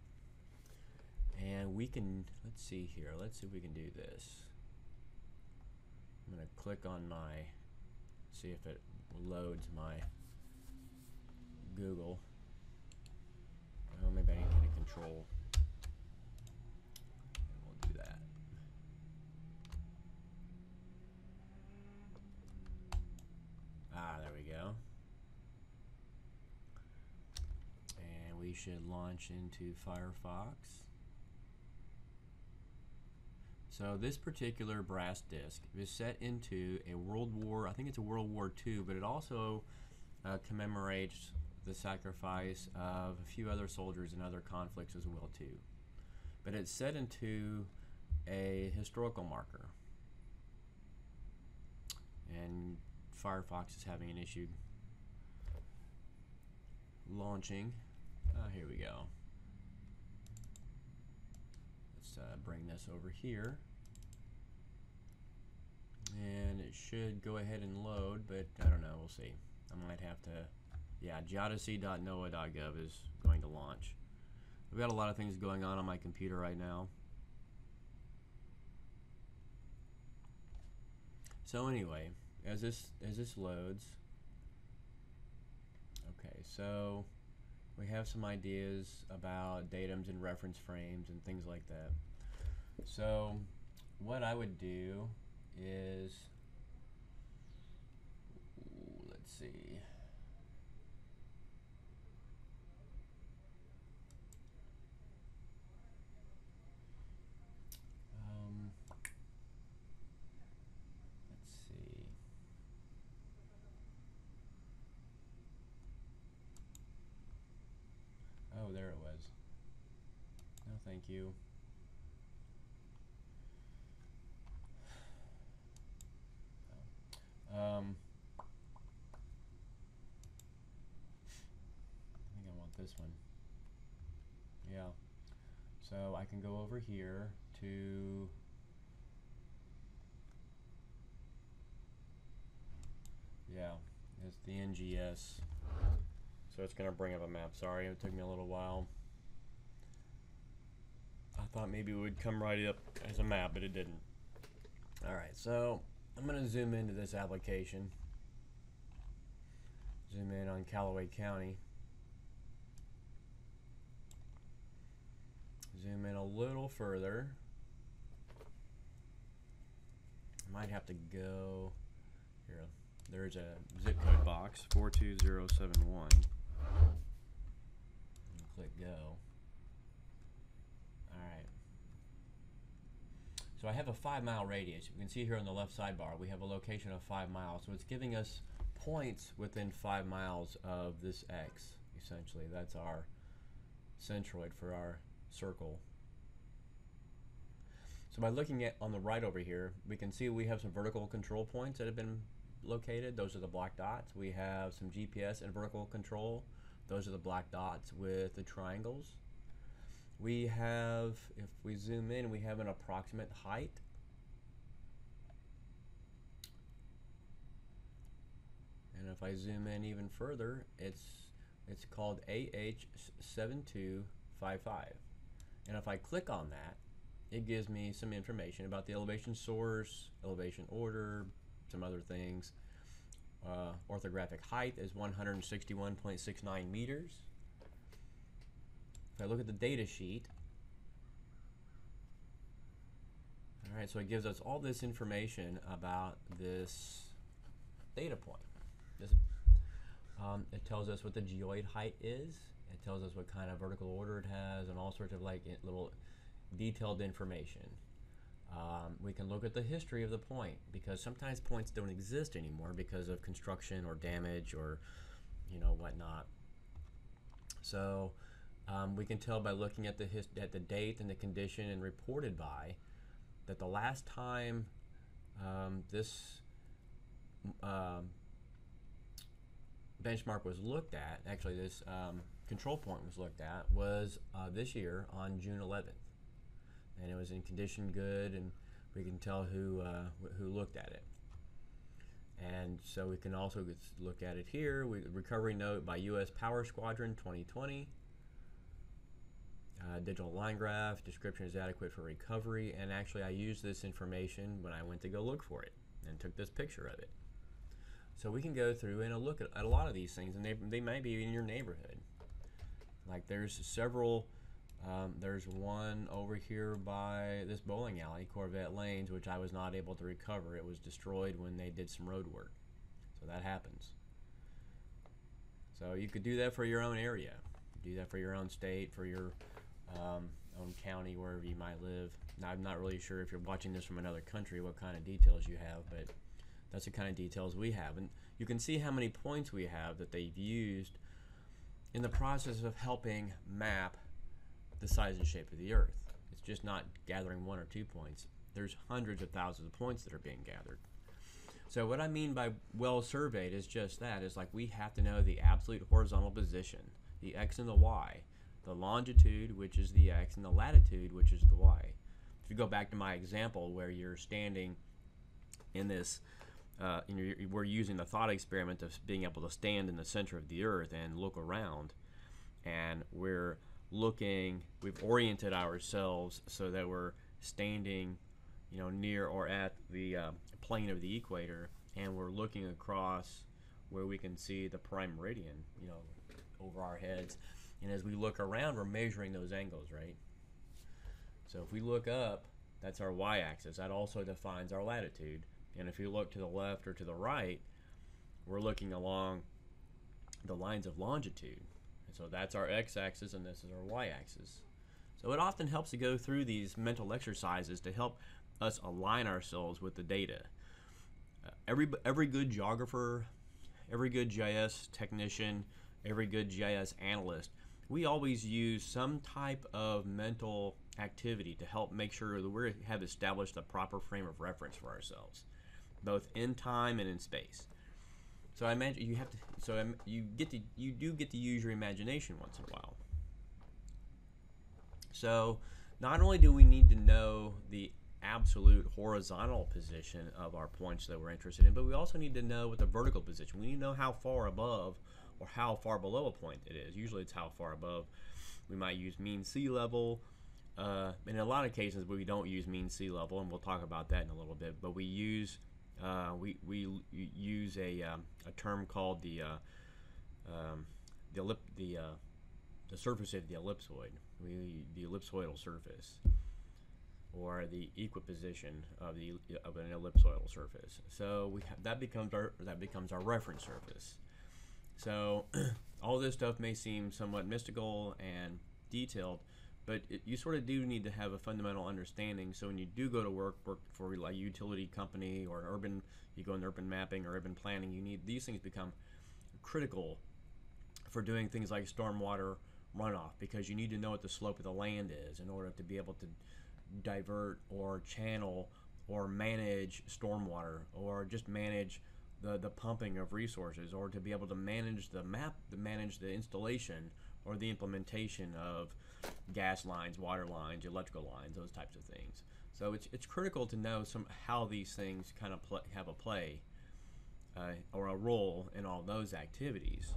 And we can, let's see here, let's see if we can do this. I'm going to click on my, see if it loads my Google. Oh, maybe I need to hit a control. And we'll do that. Ah, there we go. And we should launch into Firefox. So this particular brass disc is set into a World War, I think it's a World War Two, but it also uh, commemorates the sacrifice of a few other soldiers in other conflicts as well too. But it's set into a historical marker. And Firefox is having an issue launching. Ah, here we go. Let's uh, bring this over here. And it should go ahead and load, but I don't know, we'll see. I might have to, yeah, geodesy dot N O A dot gov is going to launch. We've got a lot of things going on on my computer right now. So anyway, as this as this loads, okay, so we have some ideas about datums and reference frames and things like that. So what I would do is, ooh, let's see. Um, let's see. Oh, there it was. No, thank you. Um, one. Yeah. So I can go over here to yeah, it's the N G S. So it's going to bring up a map. Sorry, it took me a little while. I thought maybe it would come right up as a map, but it didn't. Alright, so I'm going to zoom into this application. Zoom in on Callaway County. Zoom in a little further. I might have to go here. There's a zip code box, four two zero seven one. Click go. Alright. So I have a five mile radius. You can see here on the left sidebar we have a location of five miles. So it's giving us points within five miles of this X, essentially. That's our centroid for our circle. So by looking at on the right over here, we can see we have some vertical control points that have been located. Those are the black dots. We have some G P S and vertical control. Those are the black dots with the triangles. We have, if we zoom in, we have an approximate height. And if I zoom in even further, it's it's called A H seven two five five. And if I click on that, it gives me some information about the elevation source, elevation order, some other things. Uh, orthographic height is one hundred sixty-one point six nine meters. If I look at the data sheet, all right, so it gives us all this information about this data point. This, um, it tells us what the geoid height is. It tells us what kind of vertical order it has, and all sorts of like little detailed information. Um, we can look at the history of the point, because sometimes points don't exist anymore because of construction or damage or you know whatnot. So um, we can tell by looking at the his at the date and the condition and reported by that the last time um, this um, benchmark was looked at, actually this um, control point was looked at, was uh, this year on June eleventh. And it was in condition good, and we can tell who uh, who looked at it. And so we can also look at it here. We, recovery note by U S Power Squadron twenty twenty. Uh, digital line graph, description is adequate for recovery, and actually I used this information when I went to go look for it and took this picture of it. So we can go through and look at, at a lot of these things, and they, they may be in your neighborhood. Like there's several. Um, there's one over here by this bowling alley, Corvette Lanes, which I was not able to recover. It was destroyed when they did some road work. So that happens. So you could do that for your own area. Do that for your own state, for your um, own county, wherever you might live. Now, I'm not really sure if you're watching this from another country what kind of details you have, but that's the kind of details we have. And you can see how many points we have that they've used in the process of helping map the size and shape of the Earth. It's just not gathering one or two points. There's hundreds of thousands of points that are being gathered. So what I mean by well surveyed is just that, is like we have to know the absolute horizontal position, the X and the Y, the longitude, which is the X, and the latitude, which is the Y. If you go back to my example where you're standing in this, uh, you know, you're, we're using the thought experiment of being able to stand in the center of the Earth and look around, and we're looking, we've oriented ourselves so that we're standing, you know, near or at the uh, plane of the equator, and we're looking across where we can see the prime meridian, you know, over our heads. And as we look around, we're measuring those angles, right? So if we look up, that's our y-axis. That also defines our latitude. And if you look to the left or to the right, we're looking along the lines of longitude. So that's our x-axis, and this is our y-axis. So it often helps to go through these mental exercises to help us align ourselves with the data. Uh, every, every good geographer, every good G I S technician, every good G I S analyst, we always use some type of mental activity to help make sure that we have established a proper frame of reference for ourselves, both in time and in space. So I imagine you have to. So um, you get to you do get to use your imagination once in a while. So not only do we need to know the absolute horizontal position of our points that we're interested in, but we also need to know what the vertical position. We need to know how far above or how far below a point it is. Usually it's how far above. We might use mean sea level. Uh, in a lot of cases, we don't use mean sea level, and we'll talk about that in a little bit. But we use uh, we we use a um, a term called the uh, um, the ellip the uh, the surface of the ellipsoid. We the ellipsoidal surface, or the equiposition of the of an ellipsoidal surface. So we ha- that becomes our that becomes our reference surface. So all this stuff may seem somewhat mystical and detailed, but it, you sort of do need to have a fundamental understanding. So when you do go to work, work for like a utility company or an urban, you go into urban mapping or urban planning, you need these things become critical for doing things like stormwater runoff, because you need to know what the slope of the land is in order to be able to divert or channel or manage stormwater, or just manage the, the pumping of resources, or to be able to manage the map, to manage the installation or the implementation of gas lines, water lines, electrical lines, those types of things. So it's it's critical to know some how these things kind of pl- have a play uh, or a role in all those activities.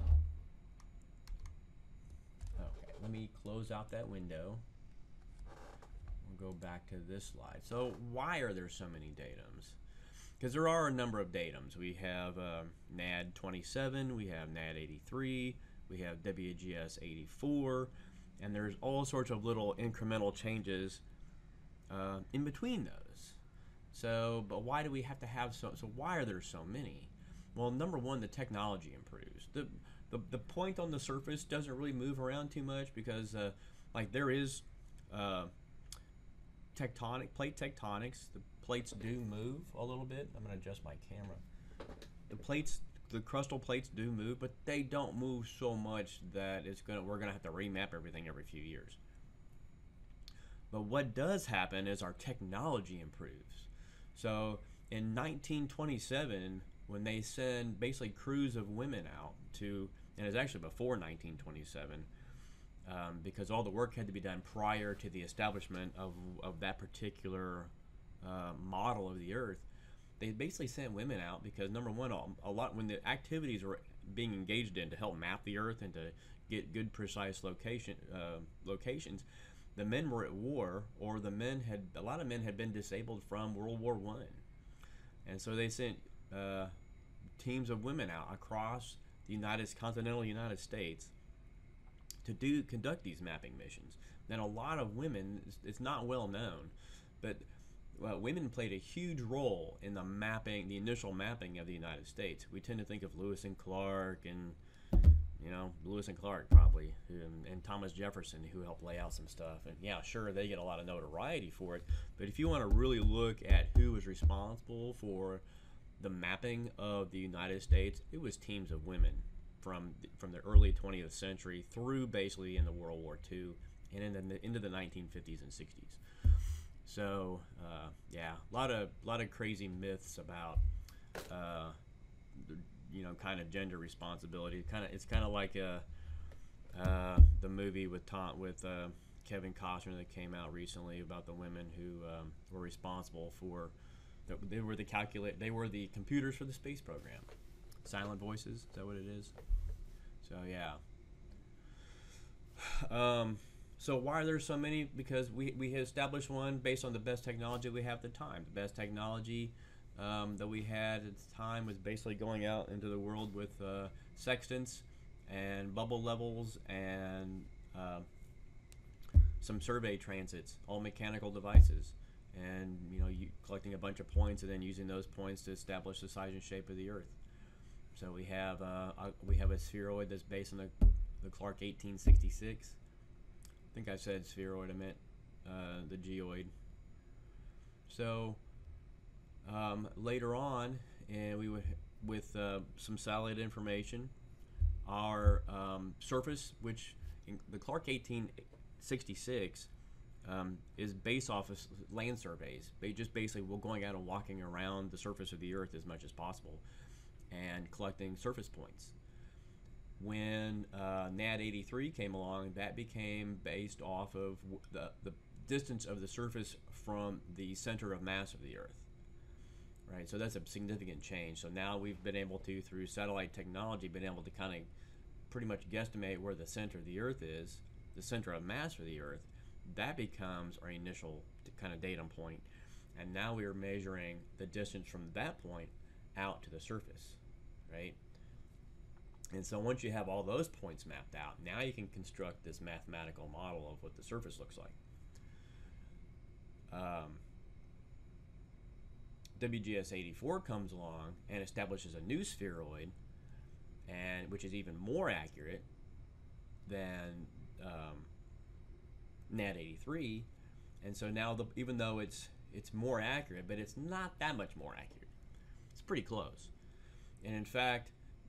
Okay, let me close out that window. We'll go back to this slide. So why are there so many datums? Because there are a number of datums. We have uh, N A D twenty-seven, we have N A D eighty-three, we have W G S eighty-four, and there's all sorts of little incremental changes uh, in between those. So, but why do we have to have so? So why are there so many? Well, number one, the technology improves. The the, the point on the surface doesn't really move around too much, because uh, like there is uh, tectonic plate tectonics. The plates do move a little bit. I'm going to adjust my camera. The plates, the crustal plates do move, but they don't move so much that it's gonna we're gonna have to remap everything every few years. But what does happen is our technology improves. So in nineteen twenty-seven, when they send basically crews of women out to, and it's actually before nineteen twenty-seven, um, because all the work had to be done prior to the establishment of of that particular uh, model of the Earth. They basically sent women out because, number one, a lot when the activities were being engaged in to help map the Earth and to get good, precise location uh, locations, the men were at war, or the men had a lot of men had been disabled from World War One, and so they sent uh, teams of women out across the United continental United States to do conduct these mapping missions. And a lot of women, it's, it's not well known, but well, women played a huge role in the mapping, the initial mapping of the United States. We tend to think of Lewis and Clark, and you know, Lewis and Clark probably, and, and Thomas Jefferson, who helped lay out some stuff. And yeah, sure, they get a lot of notoriety for it. But if you want to really look at who was responsible for the mapping of the United States, it was teams of women from from the early twentieth century through basically into World War Two and in the, into the nineteen fifties and sixties. So uh, yeah, a lot of lot of crazy myths about uh, the, you know, kind of gender responsibility. Kind of it's kind of like a, uh, the movie with Tom with uh, Kevin Costner that came out recently about the women who um, were responsible for. The, they were the calculate. They were the computers for the space program. Silent voices. Is that what it is? So yeah. Um, So why are there so many? Because we, we established one based on the best technology we have at the time. The best technology um, that we had at the time was basically going out into the world with uh, sextants and bubble levels and uh, some survey transits, all mechanical devices, and you know, you collecting a bunch of points and then using those points to establish the size and shape of the Earth. So we have uh, a, we have a spheroid that's based on the the Clark eighteen sixty-six. I think I said spheroid, I meant uh, the geoid. So um, later on, and we would, with uh, some satellite information, our um, surface, which in the Clark eighteen sixty-six um, is based off of land surveys. They just basically we're going out and walking around the surface of the Earth as much as possible. and collecting surface points. When uh, N A D eighty-three came along, that became based off of the, the distance of the surface from the center of mass of the Earth. Right, so that's a significant change. So now we've been able to, through satellite technology, been able to kind of pretty much guesstimate where the center of the Earth is, the center of mass for the Earth. That becomes our initial kind of datum point. And now we are measuring the distance from that point out to the surface, right? And so once you have all those points mapped out, now you can construct this mathematical model of what the surface looks like. Um, W G S eighty-four comes along and establishes a new spheroid, and which is even more accurate than um, N A D eighty-three. And so now, the, even though it's it's more accurate, but it's not that much more accurate. It's pretty close. And in fact,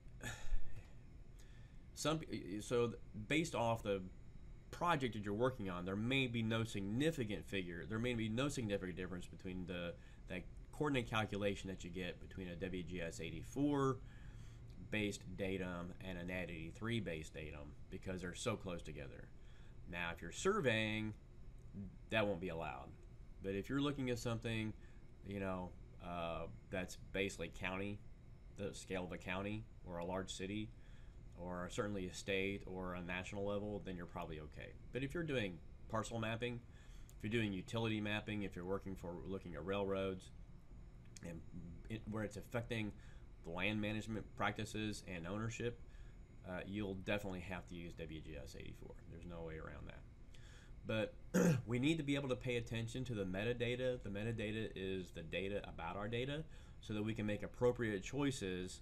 some so based off the project that you're working on, there may be no significant figure. There may be no significant difference between the that coordinate calculation that you get between a W G S eighty-four based datum and a N A D eighty-three based datum, because they're so close together. Now, if you're surveying, that won't be allowed. But if you're looking at something, you know, uh, that's basically county, the scale of a county or a large city, or certainly a state or a national level, then you're probably okay. But if you're doing parcel mapping, if you're doing utility mapping, if you're working for looking at railroads, and it, where it's affecting the land management practices and ownership, uh, you'll definitely have to use W G S eighty-four. There's no way around that. But we need to be able to pay attention to the metadata. The metadata is the data about our data, so that we can make appropriate choices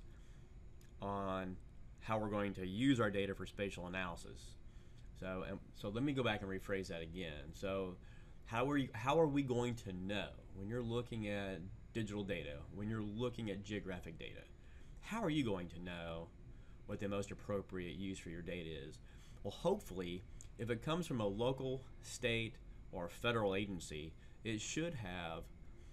on how we're going to use our data for spatial analysis. So, um, so let me go back and rephrase that again. So, how are you, how are we going to know when you're looking at digital data, when you're looking at geographic data? How are you going to know what the most appropriate use for your data is? Well, hopefully, if it comes from a local, state, or federal agency, it should have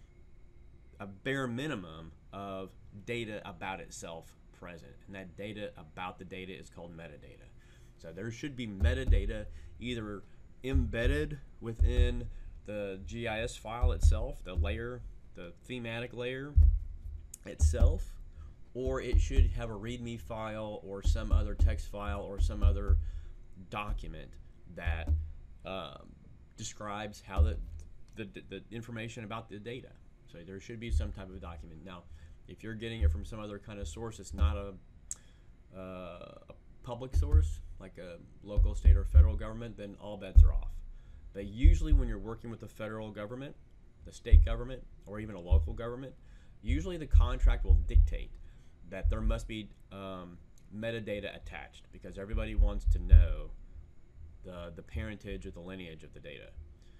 a bare minimum of data about itself present, and that data about the data is called metadata. So there should be metadata either embedded within the G I S file itself, the layer, the thematic layer itself, or it should have a README file or some other text file or some other document that um, describes how the, the, the information about the data. So there should be some type of document. Now, if you're getting it from some other kind of source, it's not a, uh, a public source, like a local, state, or federal government, then all bets are off. But usually when you're working with the federal government, the state government, or even a local government, usually the contract will dictate that there must be um, metadata attached, because everybody wants to know the, the parentage or the lineage of the data.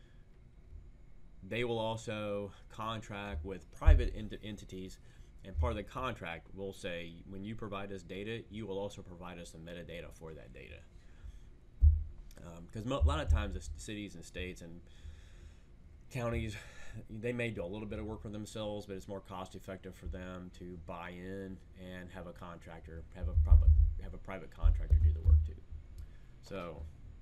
They will also contract with private ent entities, and part of the contract will say, when you provide us data, you will also provide us the metadata for that data. Because um, a lot of times the cities and states and counties, they may do a little bit of work for themselves, but it's more cost effective for them to buy in and have a contractor, have a, have a private contractor do the work too. So,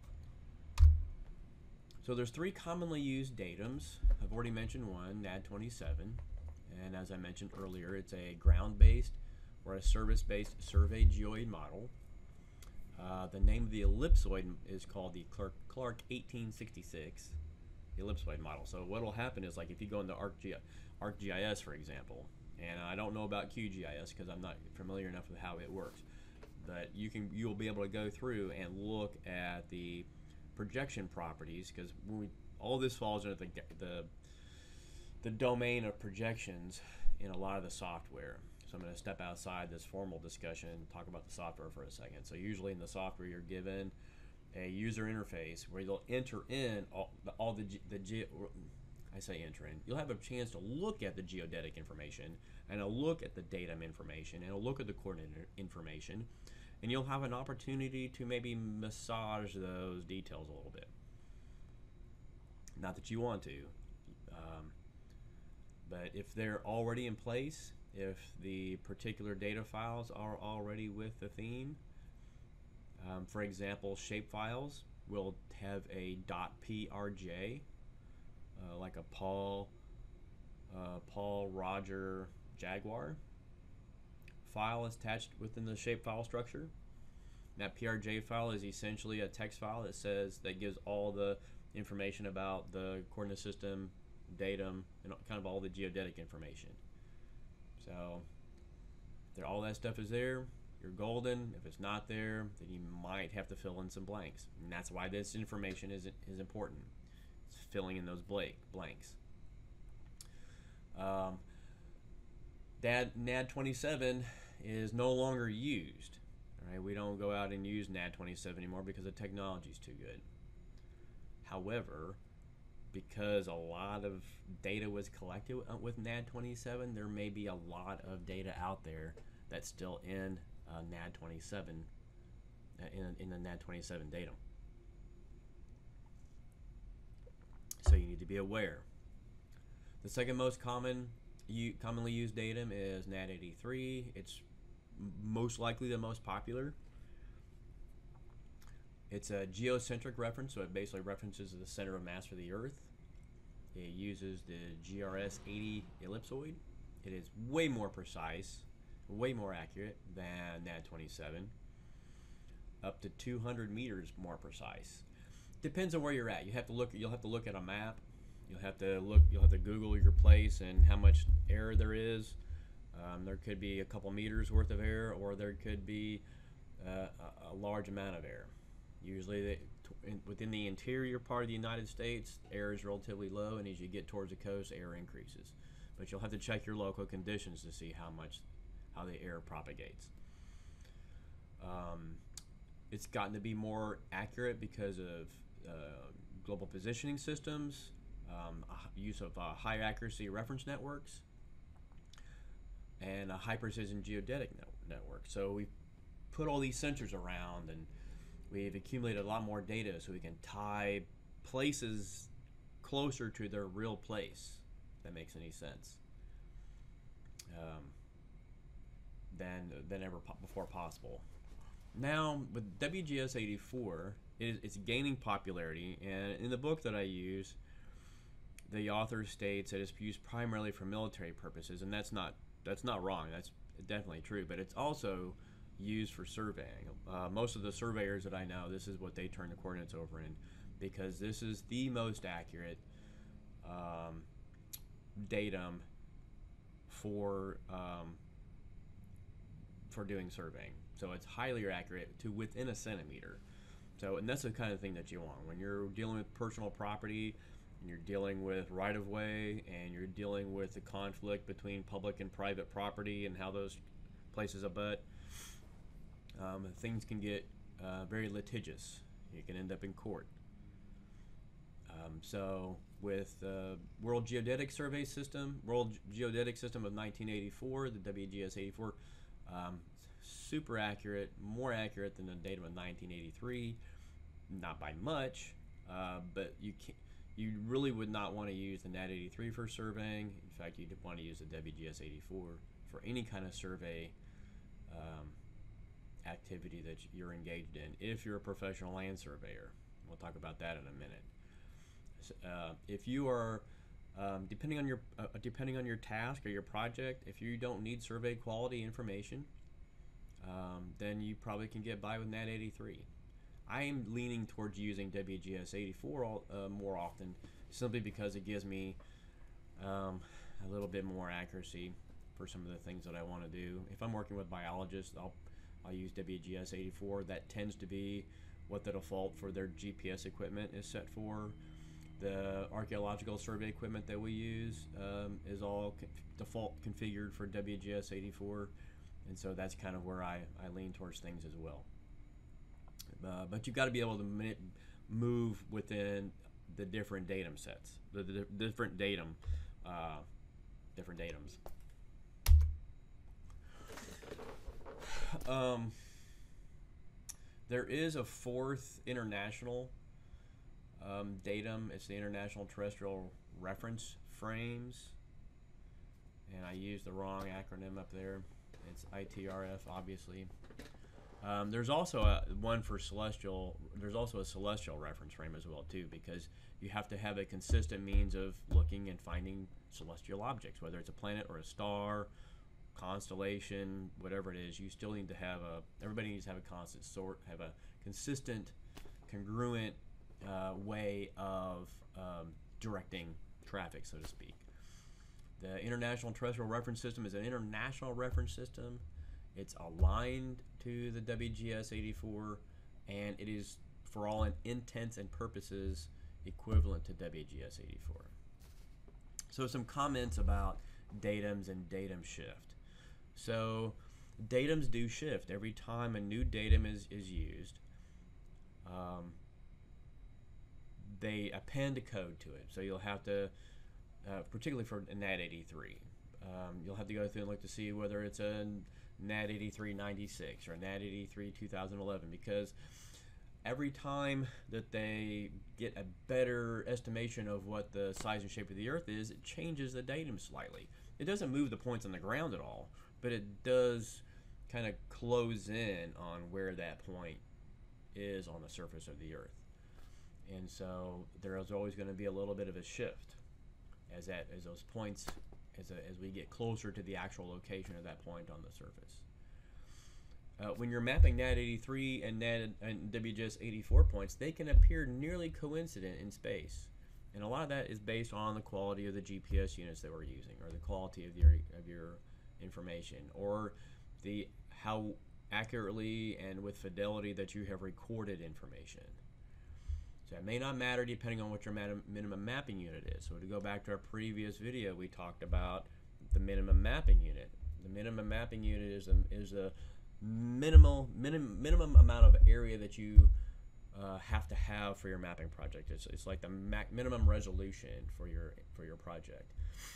so there's three commonly used datums. I've already mentioned one, N A D twenty-seven. And as I mentioned earlier, it's a ground-based or a service-based survey geoid model. Uh, the name of the ellipsoid is called the Clark, Clark eighteen sixty-six, the ellipsoid model. So what will happen is, like if you go into ArcGIS, for example, and I don't know about Q G I S because I'm not familiar enough with how it works, but you can you'll be able to go through and look at the projection properties, because all this falls under the, the the domain of projections in a lot of the software. So I'm going to step outside this formal discussion and talk about the software for a second. So usually in the software you're given a user interface where you'll enter in all the, all the, the ge I say enter in, you'll have a chance to look at the geodetic information, and a look at the datum information, and a look at the coordinate information, and you'll have an opportunity to maybe massage those details a little bit. Not that you want to, um, but if they're already in place, if the particular data files are already with the theme. Um, for example, shape files will have a .prj, uh, like a Paul, uh, Paul Roger Jaguar file is attached within the shapefile structure. That P R J file is essentially a text file that says that gives all the information about the coordinate system, datum, and kind of all the geodetic information. So there, all that stuff is there. You're golden. If it's not there, then you might have to fill in some blanks, and that's why this information is is important. It's filling in those blank blanks. Um, N A D twenty-seven is no longer used. All right, we don't go out and use N A D twenty-seven anymore because the technology is too good. However, because a lot of data was collected with N A D twenty-seven, there may be a lot of data out there that's still in uh, N A D twenty-seven, uh, in, in the N A D twenty-seven datum. So you need to be aware. The second most common, you, commonly used datum is N A D eighty-three. It's most likely the most popular. It's a geocentric reference, so it basically references the center of mass for the Earth. It uses the G R S eighty ellipsoid. It is way more precise, way more accurate than N A D twenty-seven. Up to two hundred meters more precise. Depends on where you're at. You have to look. You'll have to look at a map. You'll have to look. You'll have to Google your place and how much air there is. Um, there could be a couple meters worth of air, or there could be uh, a, a large amount of air. Usually, they, in, within the interior part of the United States, air is relatively low, and as you get towards the coast, air increases. But you'll have to check your local conditions to see how much, how the air propagates. Um, it's gotten to be more accurate because of uh, global positioning systems, um, use of uh, high accuracy reference networks, and a high precision geodetic net network. So we put all these sensors around, and we've accumulated a lot more data so we can tie places closer to their real place, if that makes any sense, um, than, than ever po before possible. Now, with W G S eighty-four, it, it's gaining popularity, and in the book that I use, the author states that it's used primarily for military purposes, and that's not that's not wrong. That's definitely true, but it's also used for surveying. Uh, most of the surveyors that I know, this is what they turn the coordinates over in, because this is the most accurate um, datum for um, for doing surveying. So it's highly accurate to within a centimeter. So, and that's the kind of thing that you want when you're dealing with personal property, and you're dealing with right-of-way, and you're dealing with the conflict between public and private property and how those places abut. Um, things can get uh, very litigious. You can end up in court. Um, so with the World Geodetic Survey System, World Geodetic System of nineteen eighty-four, the W G S eighty-four, um, super accurate, more accurate than the datum of nineteen eighty-three, not by much, uh, but you can't, you really would not want to use the N A D eighty-three for surveying. In fact, you'd want to use the W G S eighty-four for any kind of survey um, activity that you're engaged in, if you're a professional land surveyor. We'll talk about that in a minute. Uh, if you are, um, depending on your uh, depending on your task or your project, if you don't need survey quality information, um, then you probably can get by with N A D eighty-three. I am leaning towards using W G S eighty-four all, uh, more often, simply because it gives me um, a little bit more accuracy for some of the things that I want to do. If I'm working with biologists, I'll I'll use W G S eighty-four. That tends to be what the default for their G P S equipment is set for. The archaeological survey equipment that we use um, is all co default configured for W G S eighty-four, and so that's kind of where I, I lean towards things as well. Uh, but you've got to be able to move within the different datum sets, the, the different datum, uh, different datums. Um, there is a fourth international um, datum. It's the International Terrestrial Reference Frames. and I used the wrong acronym up there. It's I T R F, obviously. Um, there's also a, one for celestial. There's also a celestial reference frame as well too, because you have to have a consistent means of looking and finding celestial objects, whether it's a planet or a star, constellation, whatever it is. You still need to have a. Everybody needs to have a constant sort, have a consistent, congruent uh, way of um, directing traffic, so to speak. The International Terrestrial Reference System is an international reference system. It's aligned to the W G S eighty-four, and it is, for all intents and purposes, equivalent to W G S eighty-four. So some comments about datums and datum shift. So datums do shift every time a new datum is, is used. Um, they append a code to it. So you'll have to, uh, particularly for N A D eighty-three, um, you'll have to go through and look to see whether it's a N A D eighty-three ninety-six or N A D eighty-three two thousand eleven, because every time that they get a better estimation of what the size and shape of the Earth is, it changes the datum slightly. It doesn't move the points on the ground at all, but it does kind of close in on where that point is on the surface of the Earth. And so there is always going to be a little bit of a shift as that as those points as, a, as we get closer to the actual location of that point on the surface. Uh, when you're mapping N A D eighty-three and, N A D, and W G S eighty-four points, they can appear nearly coincident in space. And a lot of that is based on the quality of the G P S units that we're using, or the quality of your, of your information, or the how accurately and with fidelity that you have recorded information. So it may not matter depending on what your minimum mapping unit is. So to go back to our previous video, we talked about the minimum mapping unit. The minimum mapping unit is a, is a minimal minim, minimum amount of area that you uh, have to have for your mapping project. It's, it's like the mac minimum resolution for your for your project.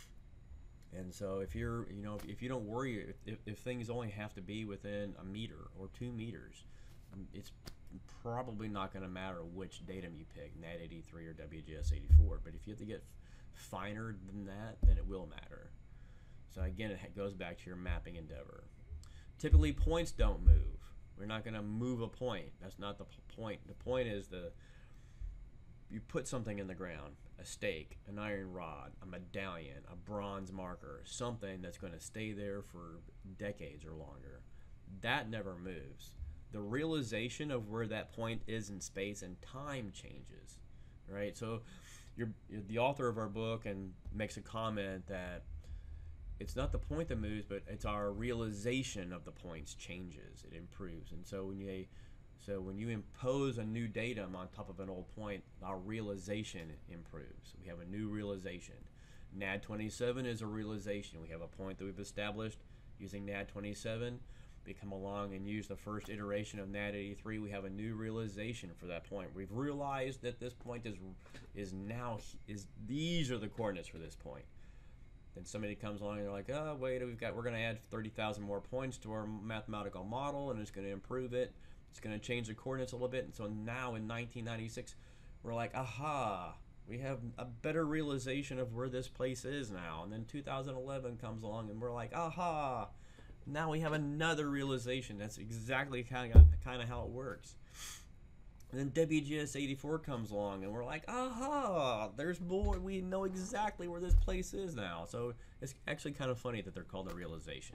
And so if you're you know if, if you don't worry if, if, if things only have to be within a meter or two meters, it's probably not going to matter which datum you pick, N A D eighty-three or W G S eighty-four. But if you have to get finer than that, then it will matter. So again, it goes back to your mapping endeavor. Typically, points don't move. We're not going to move a point. That's not the point. The point is the you put something in the ground, a stake, an iron rod, a medallion, a bronze marker, something that's going to stay there for decades or longer. That never moves. The realization of where that point is in space and time changes, right? So you're, you're the author of our book and makes a comment that it's not the point that moves, but it's our realization of the points changes. It improves. And so when you so when you impose a new datum on top of an old point, our realization improves. We have a new realization. N A D twenty-seven is a realization. We have a point that we've established using N A D twenty-seven. We come along and use the first iteration of N A D eighty-three. We have a new realization for that point. We've realized that this point is is now is these are the coordinates for this point. Then somebody comes along and they're like, oh wait, we've got we're going to add thirty thousand more points to our mathematical model, and it's going to improve it. It's going to change the coordinates a little bit. And so now in nineteen ninety-six, we're like, aha, we have a better realization of where this place is now. And then two thousand eleven comes along and we're like, aha, now we have another realization. That's exactly kind of kind of how it works. And then W G S eighty-four comes along and we're like, aha, there's more. We know exactly where this place is now. So it's actually kind of funny that they're called a realization.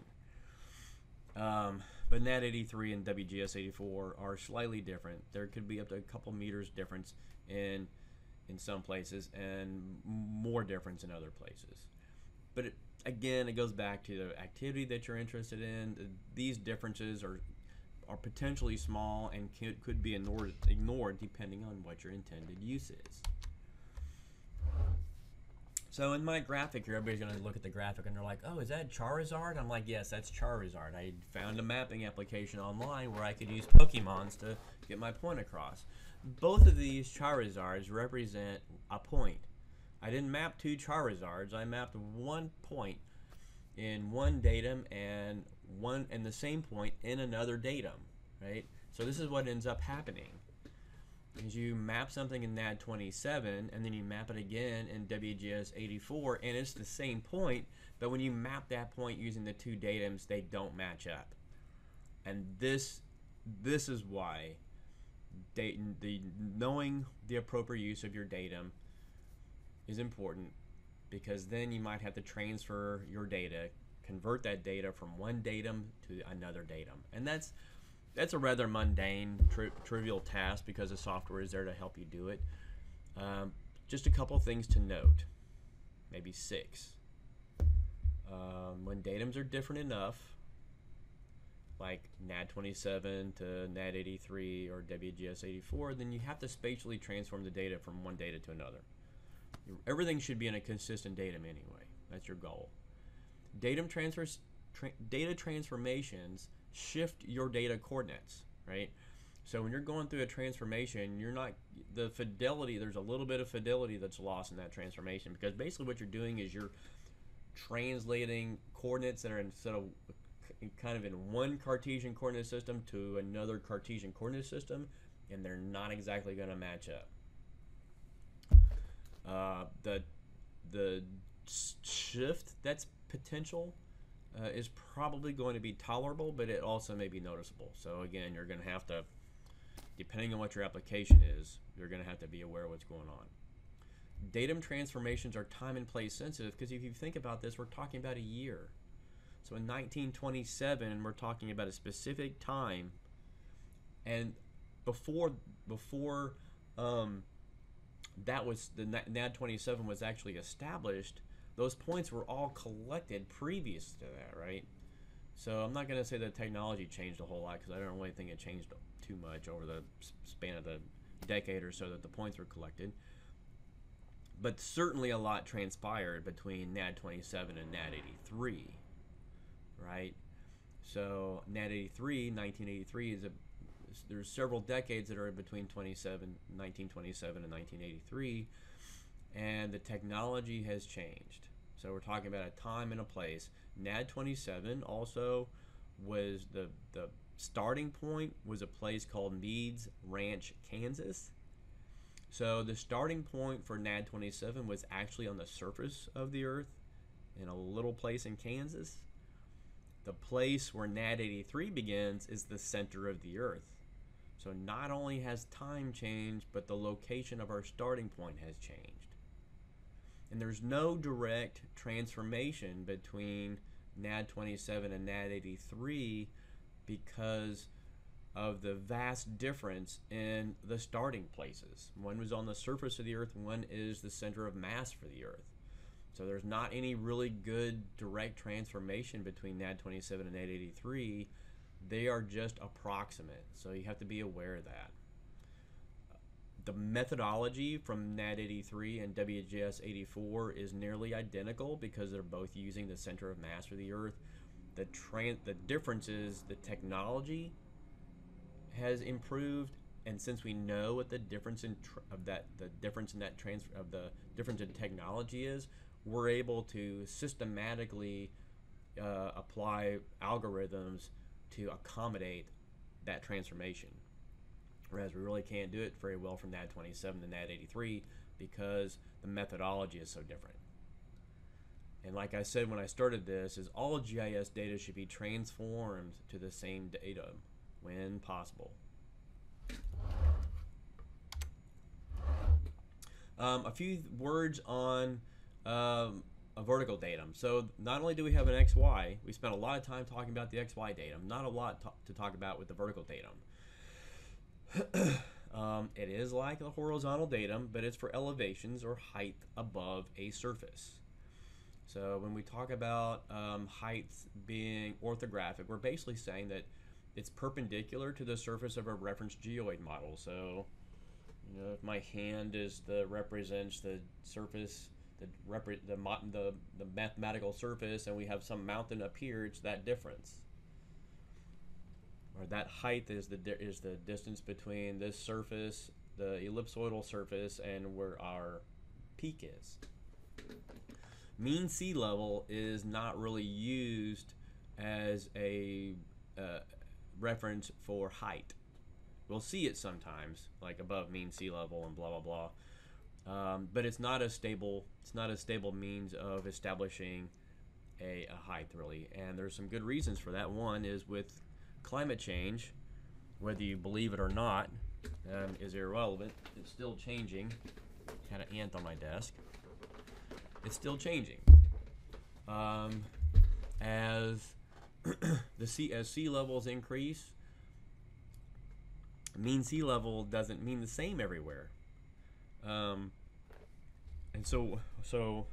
Um, but N A D eighty-three and W G S eighty-four are slightly different. There could be up to a couple meters difference in in some places and more difference in other places. But it, again, it goes back to the activity that you're interested in. These differences are are potentially small and could, could be ignored, ignored depending on what your intended use is. So in my graphic here, everybody's going to look at the graphic and they're like, oh, is that Charizard? I'm like, yes, that's Charizard. I found a mapping application online where I could use Pokemons to get my point across. Both of these Charizards represent a point. I didn't map two Charizards. I mapped one point in one datum and one and the same point in another datum, right? So this is what ends up happening. is you map something in N A D twenty-seven and then you map it again in W G S eighty-four, and it's the same point, but when you map that point using the two datums, they don't match up. And this this is why date, the knowing the appropriate use of your datum is important, because then you might have to transfer your data, convert that data from one datum to another datum, and that's that's a rather mundane, tri trivial task because the software is there to help you do it. Um, just a couple things to note, maybe six. Um, when datums are different enough, like N A D twenty-seven to N A D eighty-three or W G S eighty-four, then you have to spatially transform the data from one data to another. Everything should be in a consistent datum anyway. That's your goal. Datum transfers, tra data transformations shift your data coordinates, right? So when you're going through a transformation, you're not, the fidelity, there's a little bit of fidelity that's lost in that transformation, because basically what you're doing is you're translating coordinates that are instead of kind of in one Cartesian coordinate system to another Cartesian coordinate system, and they're not exactly going to match up. Uh, the the shift that's potential uh, is probably going to be tolerable, but it also may be noticeable. So again, you're going to have to, depending on what your application is, you're going to have to be aware of what's going on. Datum transformations are time and place sensitive, because if you think about this, we're talking about a year. So in nineteen twenty-seven, we're talking about a specific time, and before before um, that was the N A D twenty-seven was actually established, those points were all collected previous to that, right? So I'm not going to say the technology changed a whole lot, because I don't really think it changed too much over the span of the decade or so that the points were collected. But certainly a lot transpired between N A D twenty-seven and N A D eighty-three, right? So N A D eighty-three, nineteen eighty-three is a, there's several decades that are between nineteen twenty-seven and nineteen eighty-three, and the technology has changed. So we're talking about a time and a place. N A D twenty-seven also was the the starting point was a place called Meads Ranch, Kansas. So the starting point for N A D twenty-seven was actually on the surface of the Earth in a little place in Kansas. The place where N A D eighty-three begins is the center of the Earth. So not only has time changed, but the location of our starting point has changed. And there's no direct transformation between N A D twenty-seven and N A D eighty-three because of the vast difference in the starting places. One was on the surface of the Earth, one is the center of mass for the Earth. So there's not any really good direct transformation between N A D twenty-seven and N A D eighty-three. They are just approximate, so you have to be aware of that. The methodology from N A D eighty-three and W G S eighty-four is nearly identical because they're both using the center of mass for the Earth. The, tran the difference is the technology has improved, and since we know what the difference in tr of that the difference in that transfer of the difference in technology is, we're able to systematically uh, apply algorithms to accommodate that transformation, whereas we really can't do it very well from N A D twenty-seven to N A D eighty-three because the methodology is so different. And like I said when I started this, is all G I S data should be transformed to the same datum when possible. Um, a few words on um, a vertical datum. So not only do we have an X Y, we spent a lot of time talking about the X Y datum, not a lot to, to talk about with the vertical datum. um, it is like the horizontal datum, but it's for elevations or height above a surface. So when we talk about um, height being orthographic, we're basically saying that it's perpendicular to the surface of a reference geoid model. So, you know, if my hand is the represents the surface, the repre the, the the mathematical surface, and we have some mountain up here, it's that difference. Or that height is the is the distance between this surface, the ellipsoidal surface, and where our peak is. Mean sea level is not really used as a uh, reference for height. we'll see it sometimes, like above mean sea level and blah blah blah. Um, but it's not a stable. It's not a stable means of establishing a, a height, really. And there's some good reasons for that. One is with climate change, whether you believe it or not, um, is irrelevant. It's still changing. Had an ant on my desk. It's still changing. Um, as the sea as sea levels increase, mean sea level doesn't mean the same everywhere. Um, and so so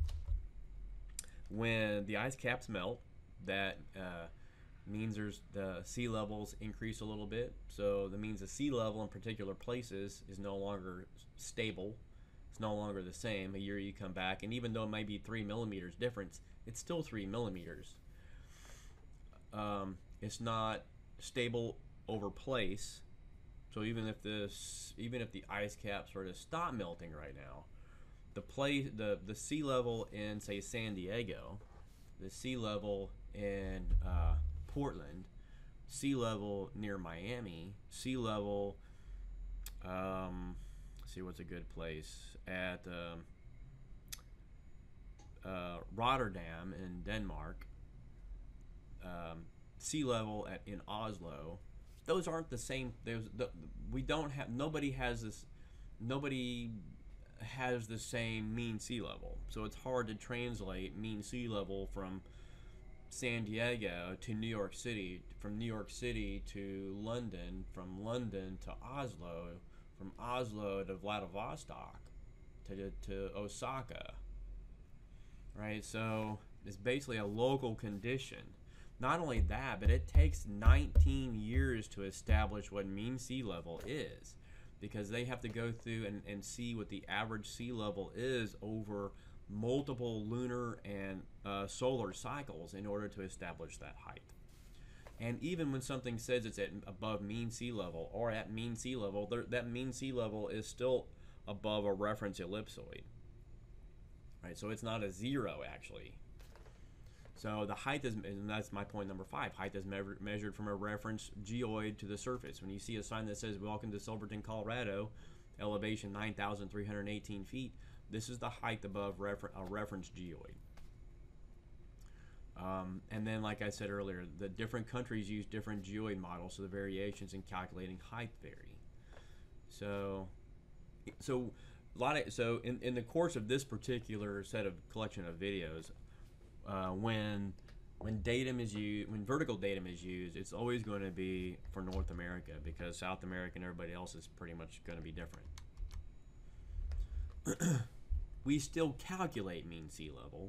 when the ice caps melt, that uh, means there's the sea levels increase a little bit. So that means the sea level in particular places is no longer stable. It's no longer the same. A year you come back, and even though it might be three millimeters difference, it's still three millimeters. Um, it's not stable over place. So even if this, even if the ice caps were to stop melting right now, the place, the the sea level in say San Diego, the sea level in uh, Portland, sea level near Miami, sea level. Um, let's see what's a good place at um, uh, Rotterdam in Denmark. Um, sea level at in Oslo. Those aren't the same. There's the, we don't have. Nobody has this. Nobody has the same mean sea level. So it's hard to translate mean sea level from San Diego to New York City, from New York City to London, from London to Oslo, from Oslo to Vladivostok, to to Osaka. Right. So it's basically a local condition. Not only that, but it takes nineteen years to establish what mean sea level is, because they have to go through and, and see what the average sea level is over multiple lunar and uh, solar cycles in order to establish that height. And even when something says it's at above mean sea level or at mean sea level, there, that mean sea level is still above a reference ellipsoid. Right, so it's not a zero actually. So the height is, and that's my point number five, height is measured, measured from a reference geoid to the surface. When you see a sign that says, welcome to Silverton, Colorado, elevation nine thousand three hundred eighteen feet, this is the height above refer a reference geoid. Um, and then, like I said earlier, the different countries use different geoid models, so the variations in calculating height vary. So, so, a lot of, so in, in the course of this particular set of collection of videos, Uh, when when datum is used, when vertical datum is used, it's always going to be for North America, because South America and everybody else is pretty much going to be different. We still calculate mean sea level.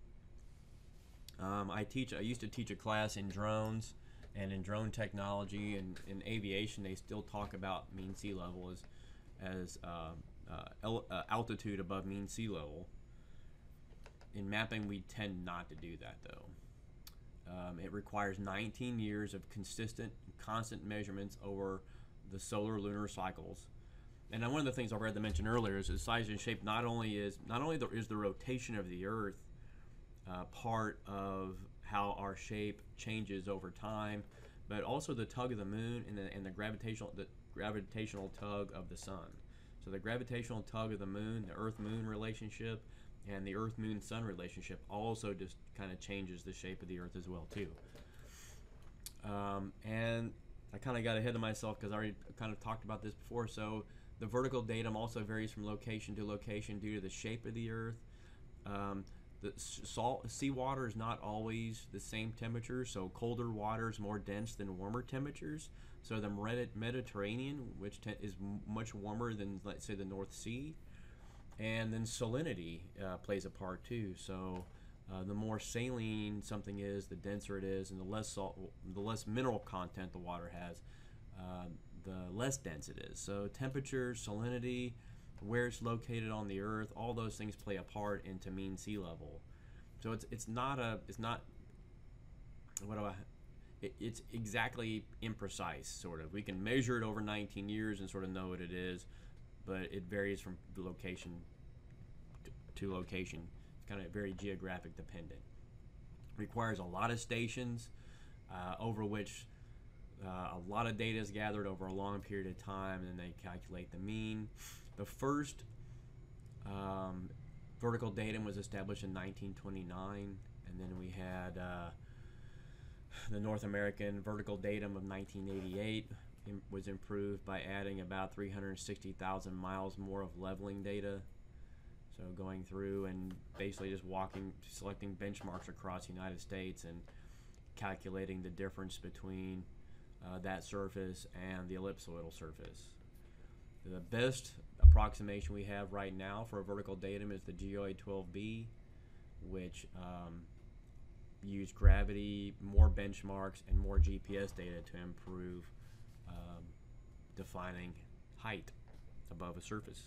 Um, I teach. I used to teach a class in drones and in drone technology and in aviation. They still talk about mean sea level as as uh, uh, uh, altitude above mean sea level. In mapping, we tend not to do that, though. Um, it requires nineteen years of consistent, constant measurements over the solar lunar cycles. And one of the things I read to mention earlier is the size and shape. Not only is not only the, is the rotation of the Earth uh, part of how our shape changes over time, but also the tug of the moon and the, and the gravitational the gravitational tug of the sun. So the gravitational tug of the moon, the Earth-Moon relationship, and the Earth-Moon-Sun relationship also just kind of changes the shape of the Earth as well too. Um, and I kind of got ahead of myself because I already kind of talked about this before. So the vertical datum also varies from location to location due to the shape of the Earth. Um, the salt seawater is not always the same temperature. So colder water is more dense than warmer temperatures. So the Mediterranean, which is much warmer than, let's say, the North Sea. And then salinity uh, plays a part too. So uh, the more saline something is, the denser it is, and the less salt, the less mineral content the water has, uh, the less dense it is. So temperature, salinity, where it's located on the Earth, all those things play a part into mean sea level. So it's it's not a it's not what do I it, it's exactly imprecise, sort of. We can measure it over nineteen years and sort of know what it is, but it varies from the location to, to location. It's kind of very geographic dependent. Requires a lot of stations uh, over which Uh, a lot of data is gathered over a long period of time, and then they calculate the mean. The first um, vertical datum was established in nineteen twenty-nine, and then we had uh, the North American vertical datum of nineteen eighty-eight. Im- was improved by adding about three hundred sixty thousand miles more of leveling data. So going through and basically just walking, selecting benchmarks across the United States and calculating the difference between uh, that surface and the ellipsoidal surface. The best approximation we have right now for a vertical datum is the geoid twelve B, which um, use gravity, more benchmarks, and more G P S data to improve um, defining height above a surface.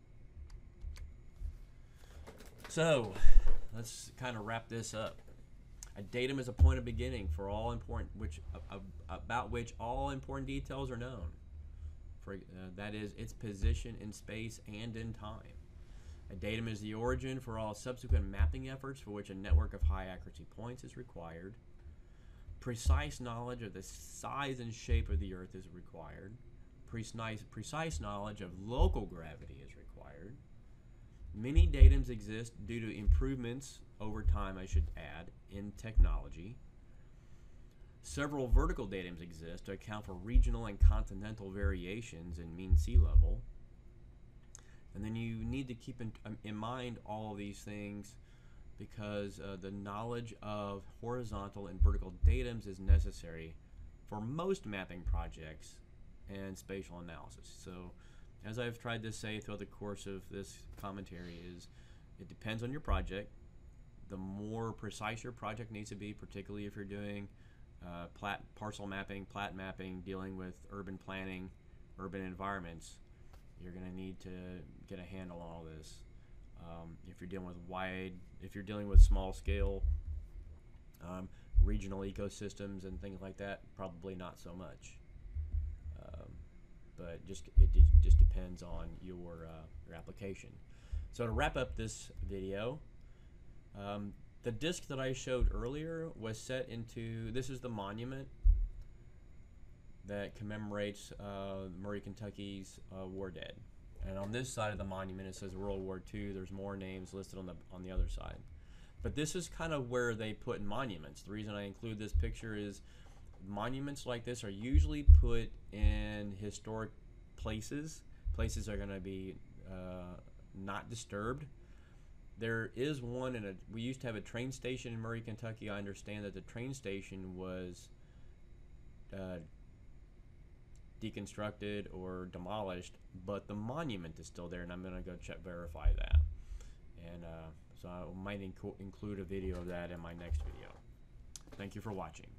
So let's kind of wrap this up. A datum is a point of beginning for all important, which uh, about which all important details are known. For uh, that is its position in space and in time. A datum is the origin for all subsequent mapping efforts for which a network of high accuracy points is required. Precise knowledge of the size and shape of the Earth is required. Precise, precise knowledge of local gravity is required. Many datums exist due to improvements over time, I should add, in technology. Several vertical datums exist to account for regional and continental variations in mean sea level. And then you need to keep in, um, in mind all of these things because uh, the knowledge of horizontal and vertical datums is necessary for most mapping projects and spatial analysis. So, as I've tried to say throughout the course of this commentary, is it depends on your project. The more precise your project needs to be, particularly if you're doing uh, plat, parcel mapping, plat mapping, dealing with urban planning, urban environments, you're going to need to get a handle on all this. Um, if you're dealing with wide, if you're dealing with small scale um, regional ecosystems and things like that, probably not so much. Um, but just it, it just depends on your uh, your application. So to wrap up this video, um, the disc that I showed earlier was set into, this is the monument that commemorates uh, Murray, Kentucky's uh, war dead. And on this side of the monument it says World War Two. There's more names listed on the on the other side. But this is kind of where they put monuments. The reason I include this picture is monuments like this are usually put in historic places. Places are going to be uh, not disturbed. There is one in a, we used to have a train station in Murray, Kentucky. I understand that the train station was uh, deconstructed or demolished, but the monument is still there, and I'm going to go check verify that. And uh, so I might inc include a video of that in my next video. Thank you for watching.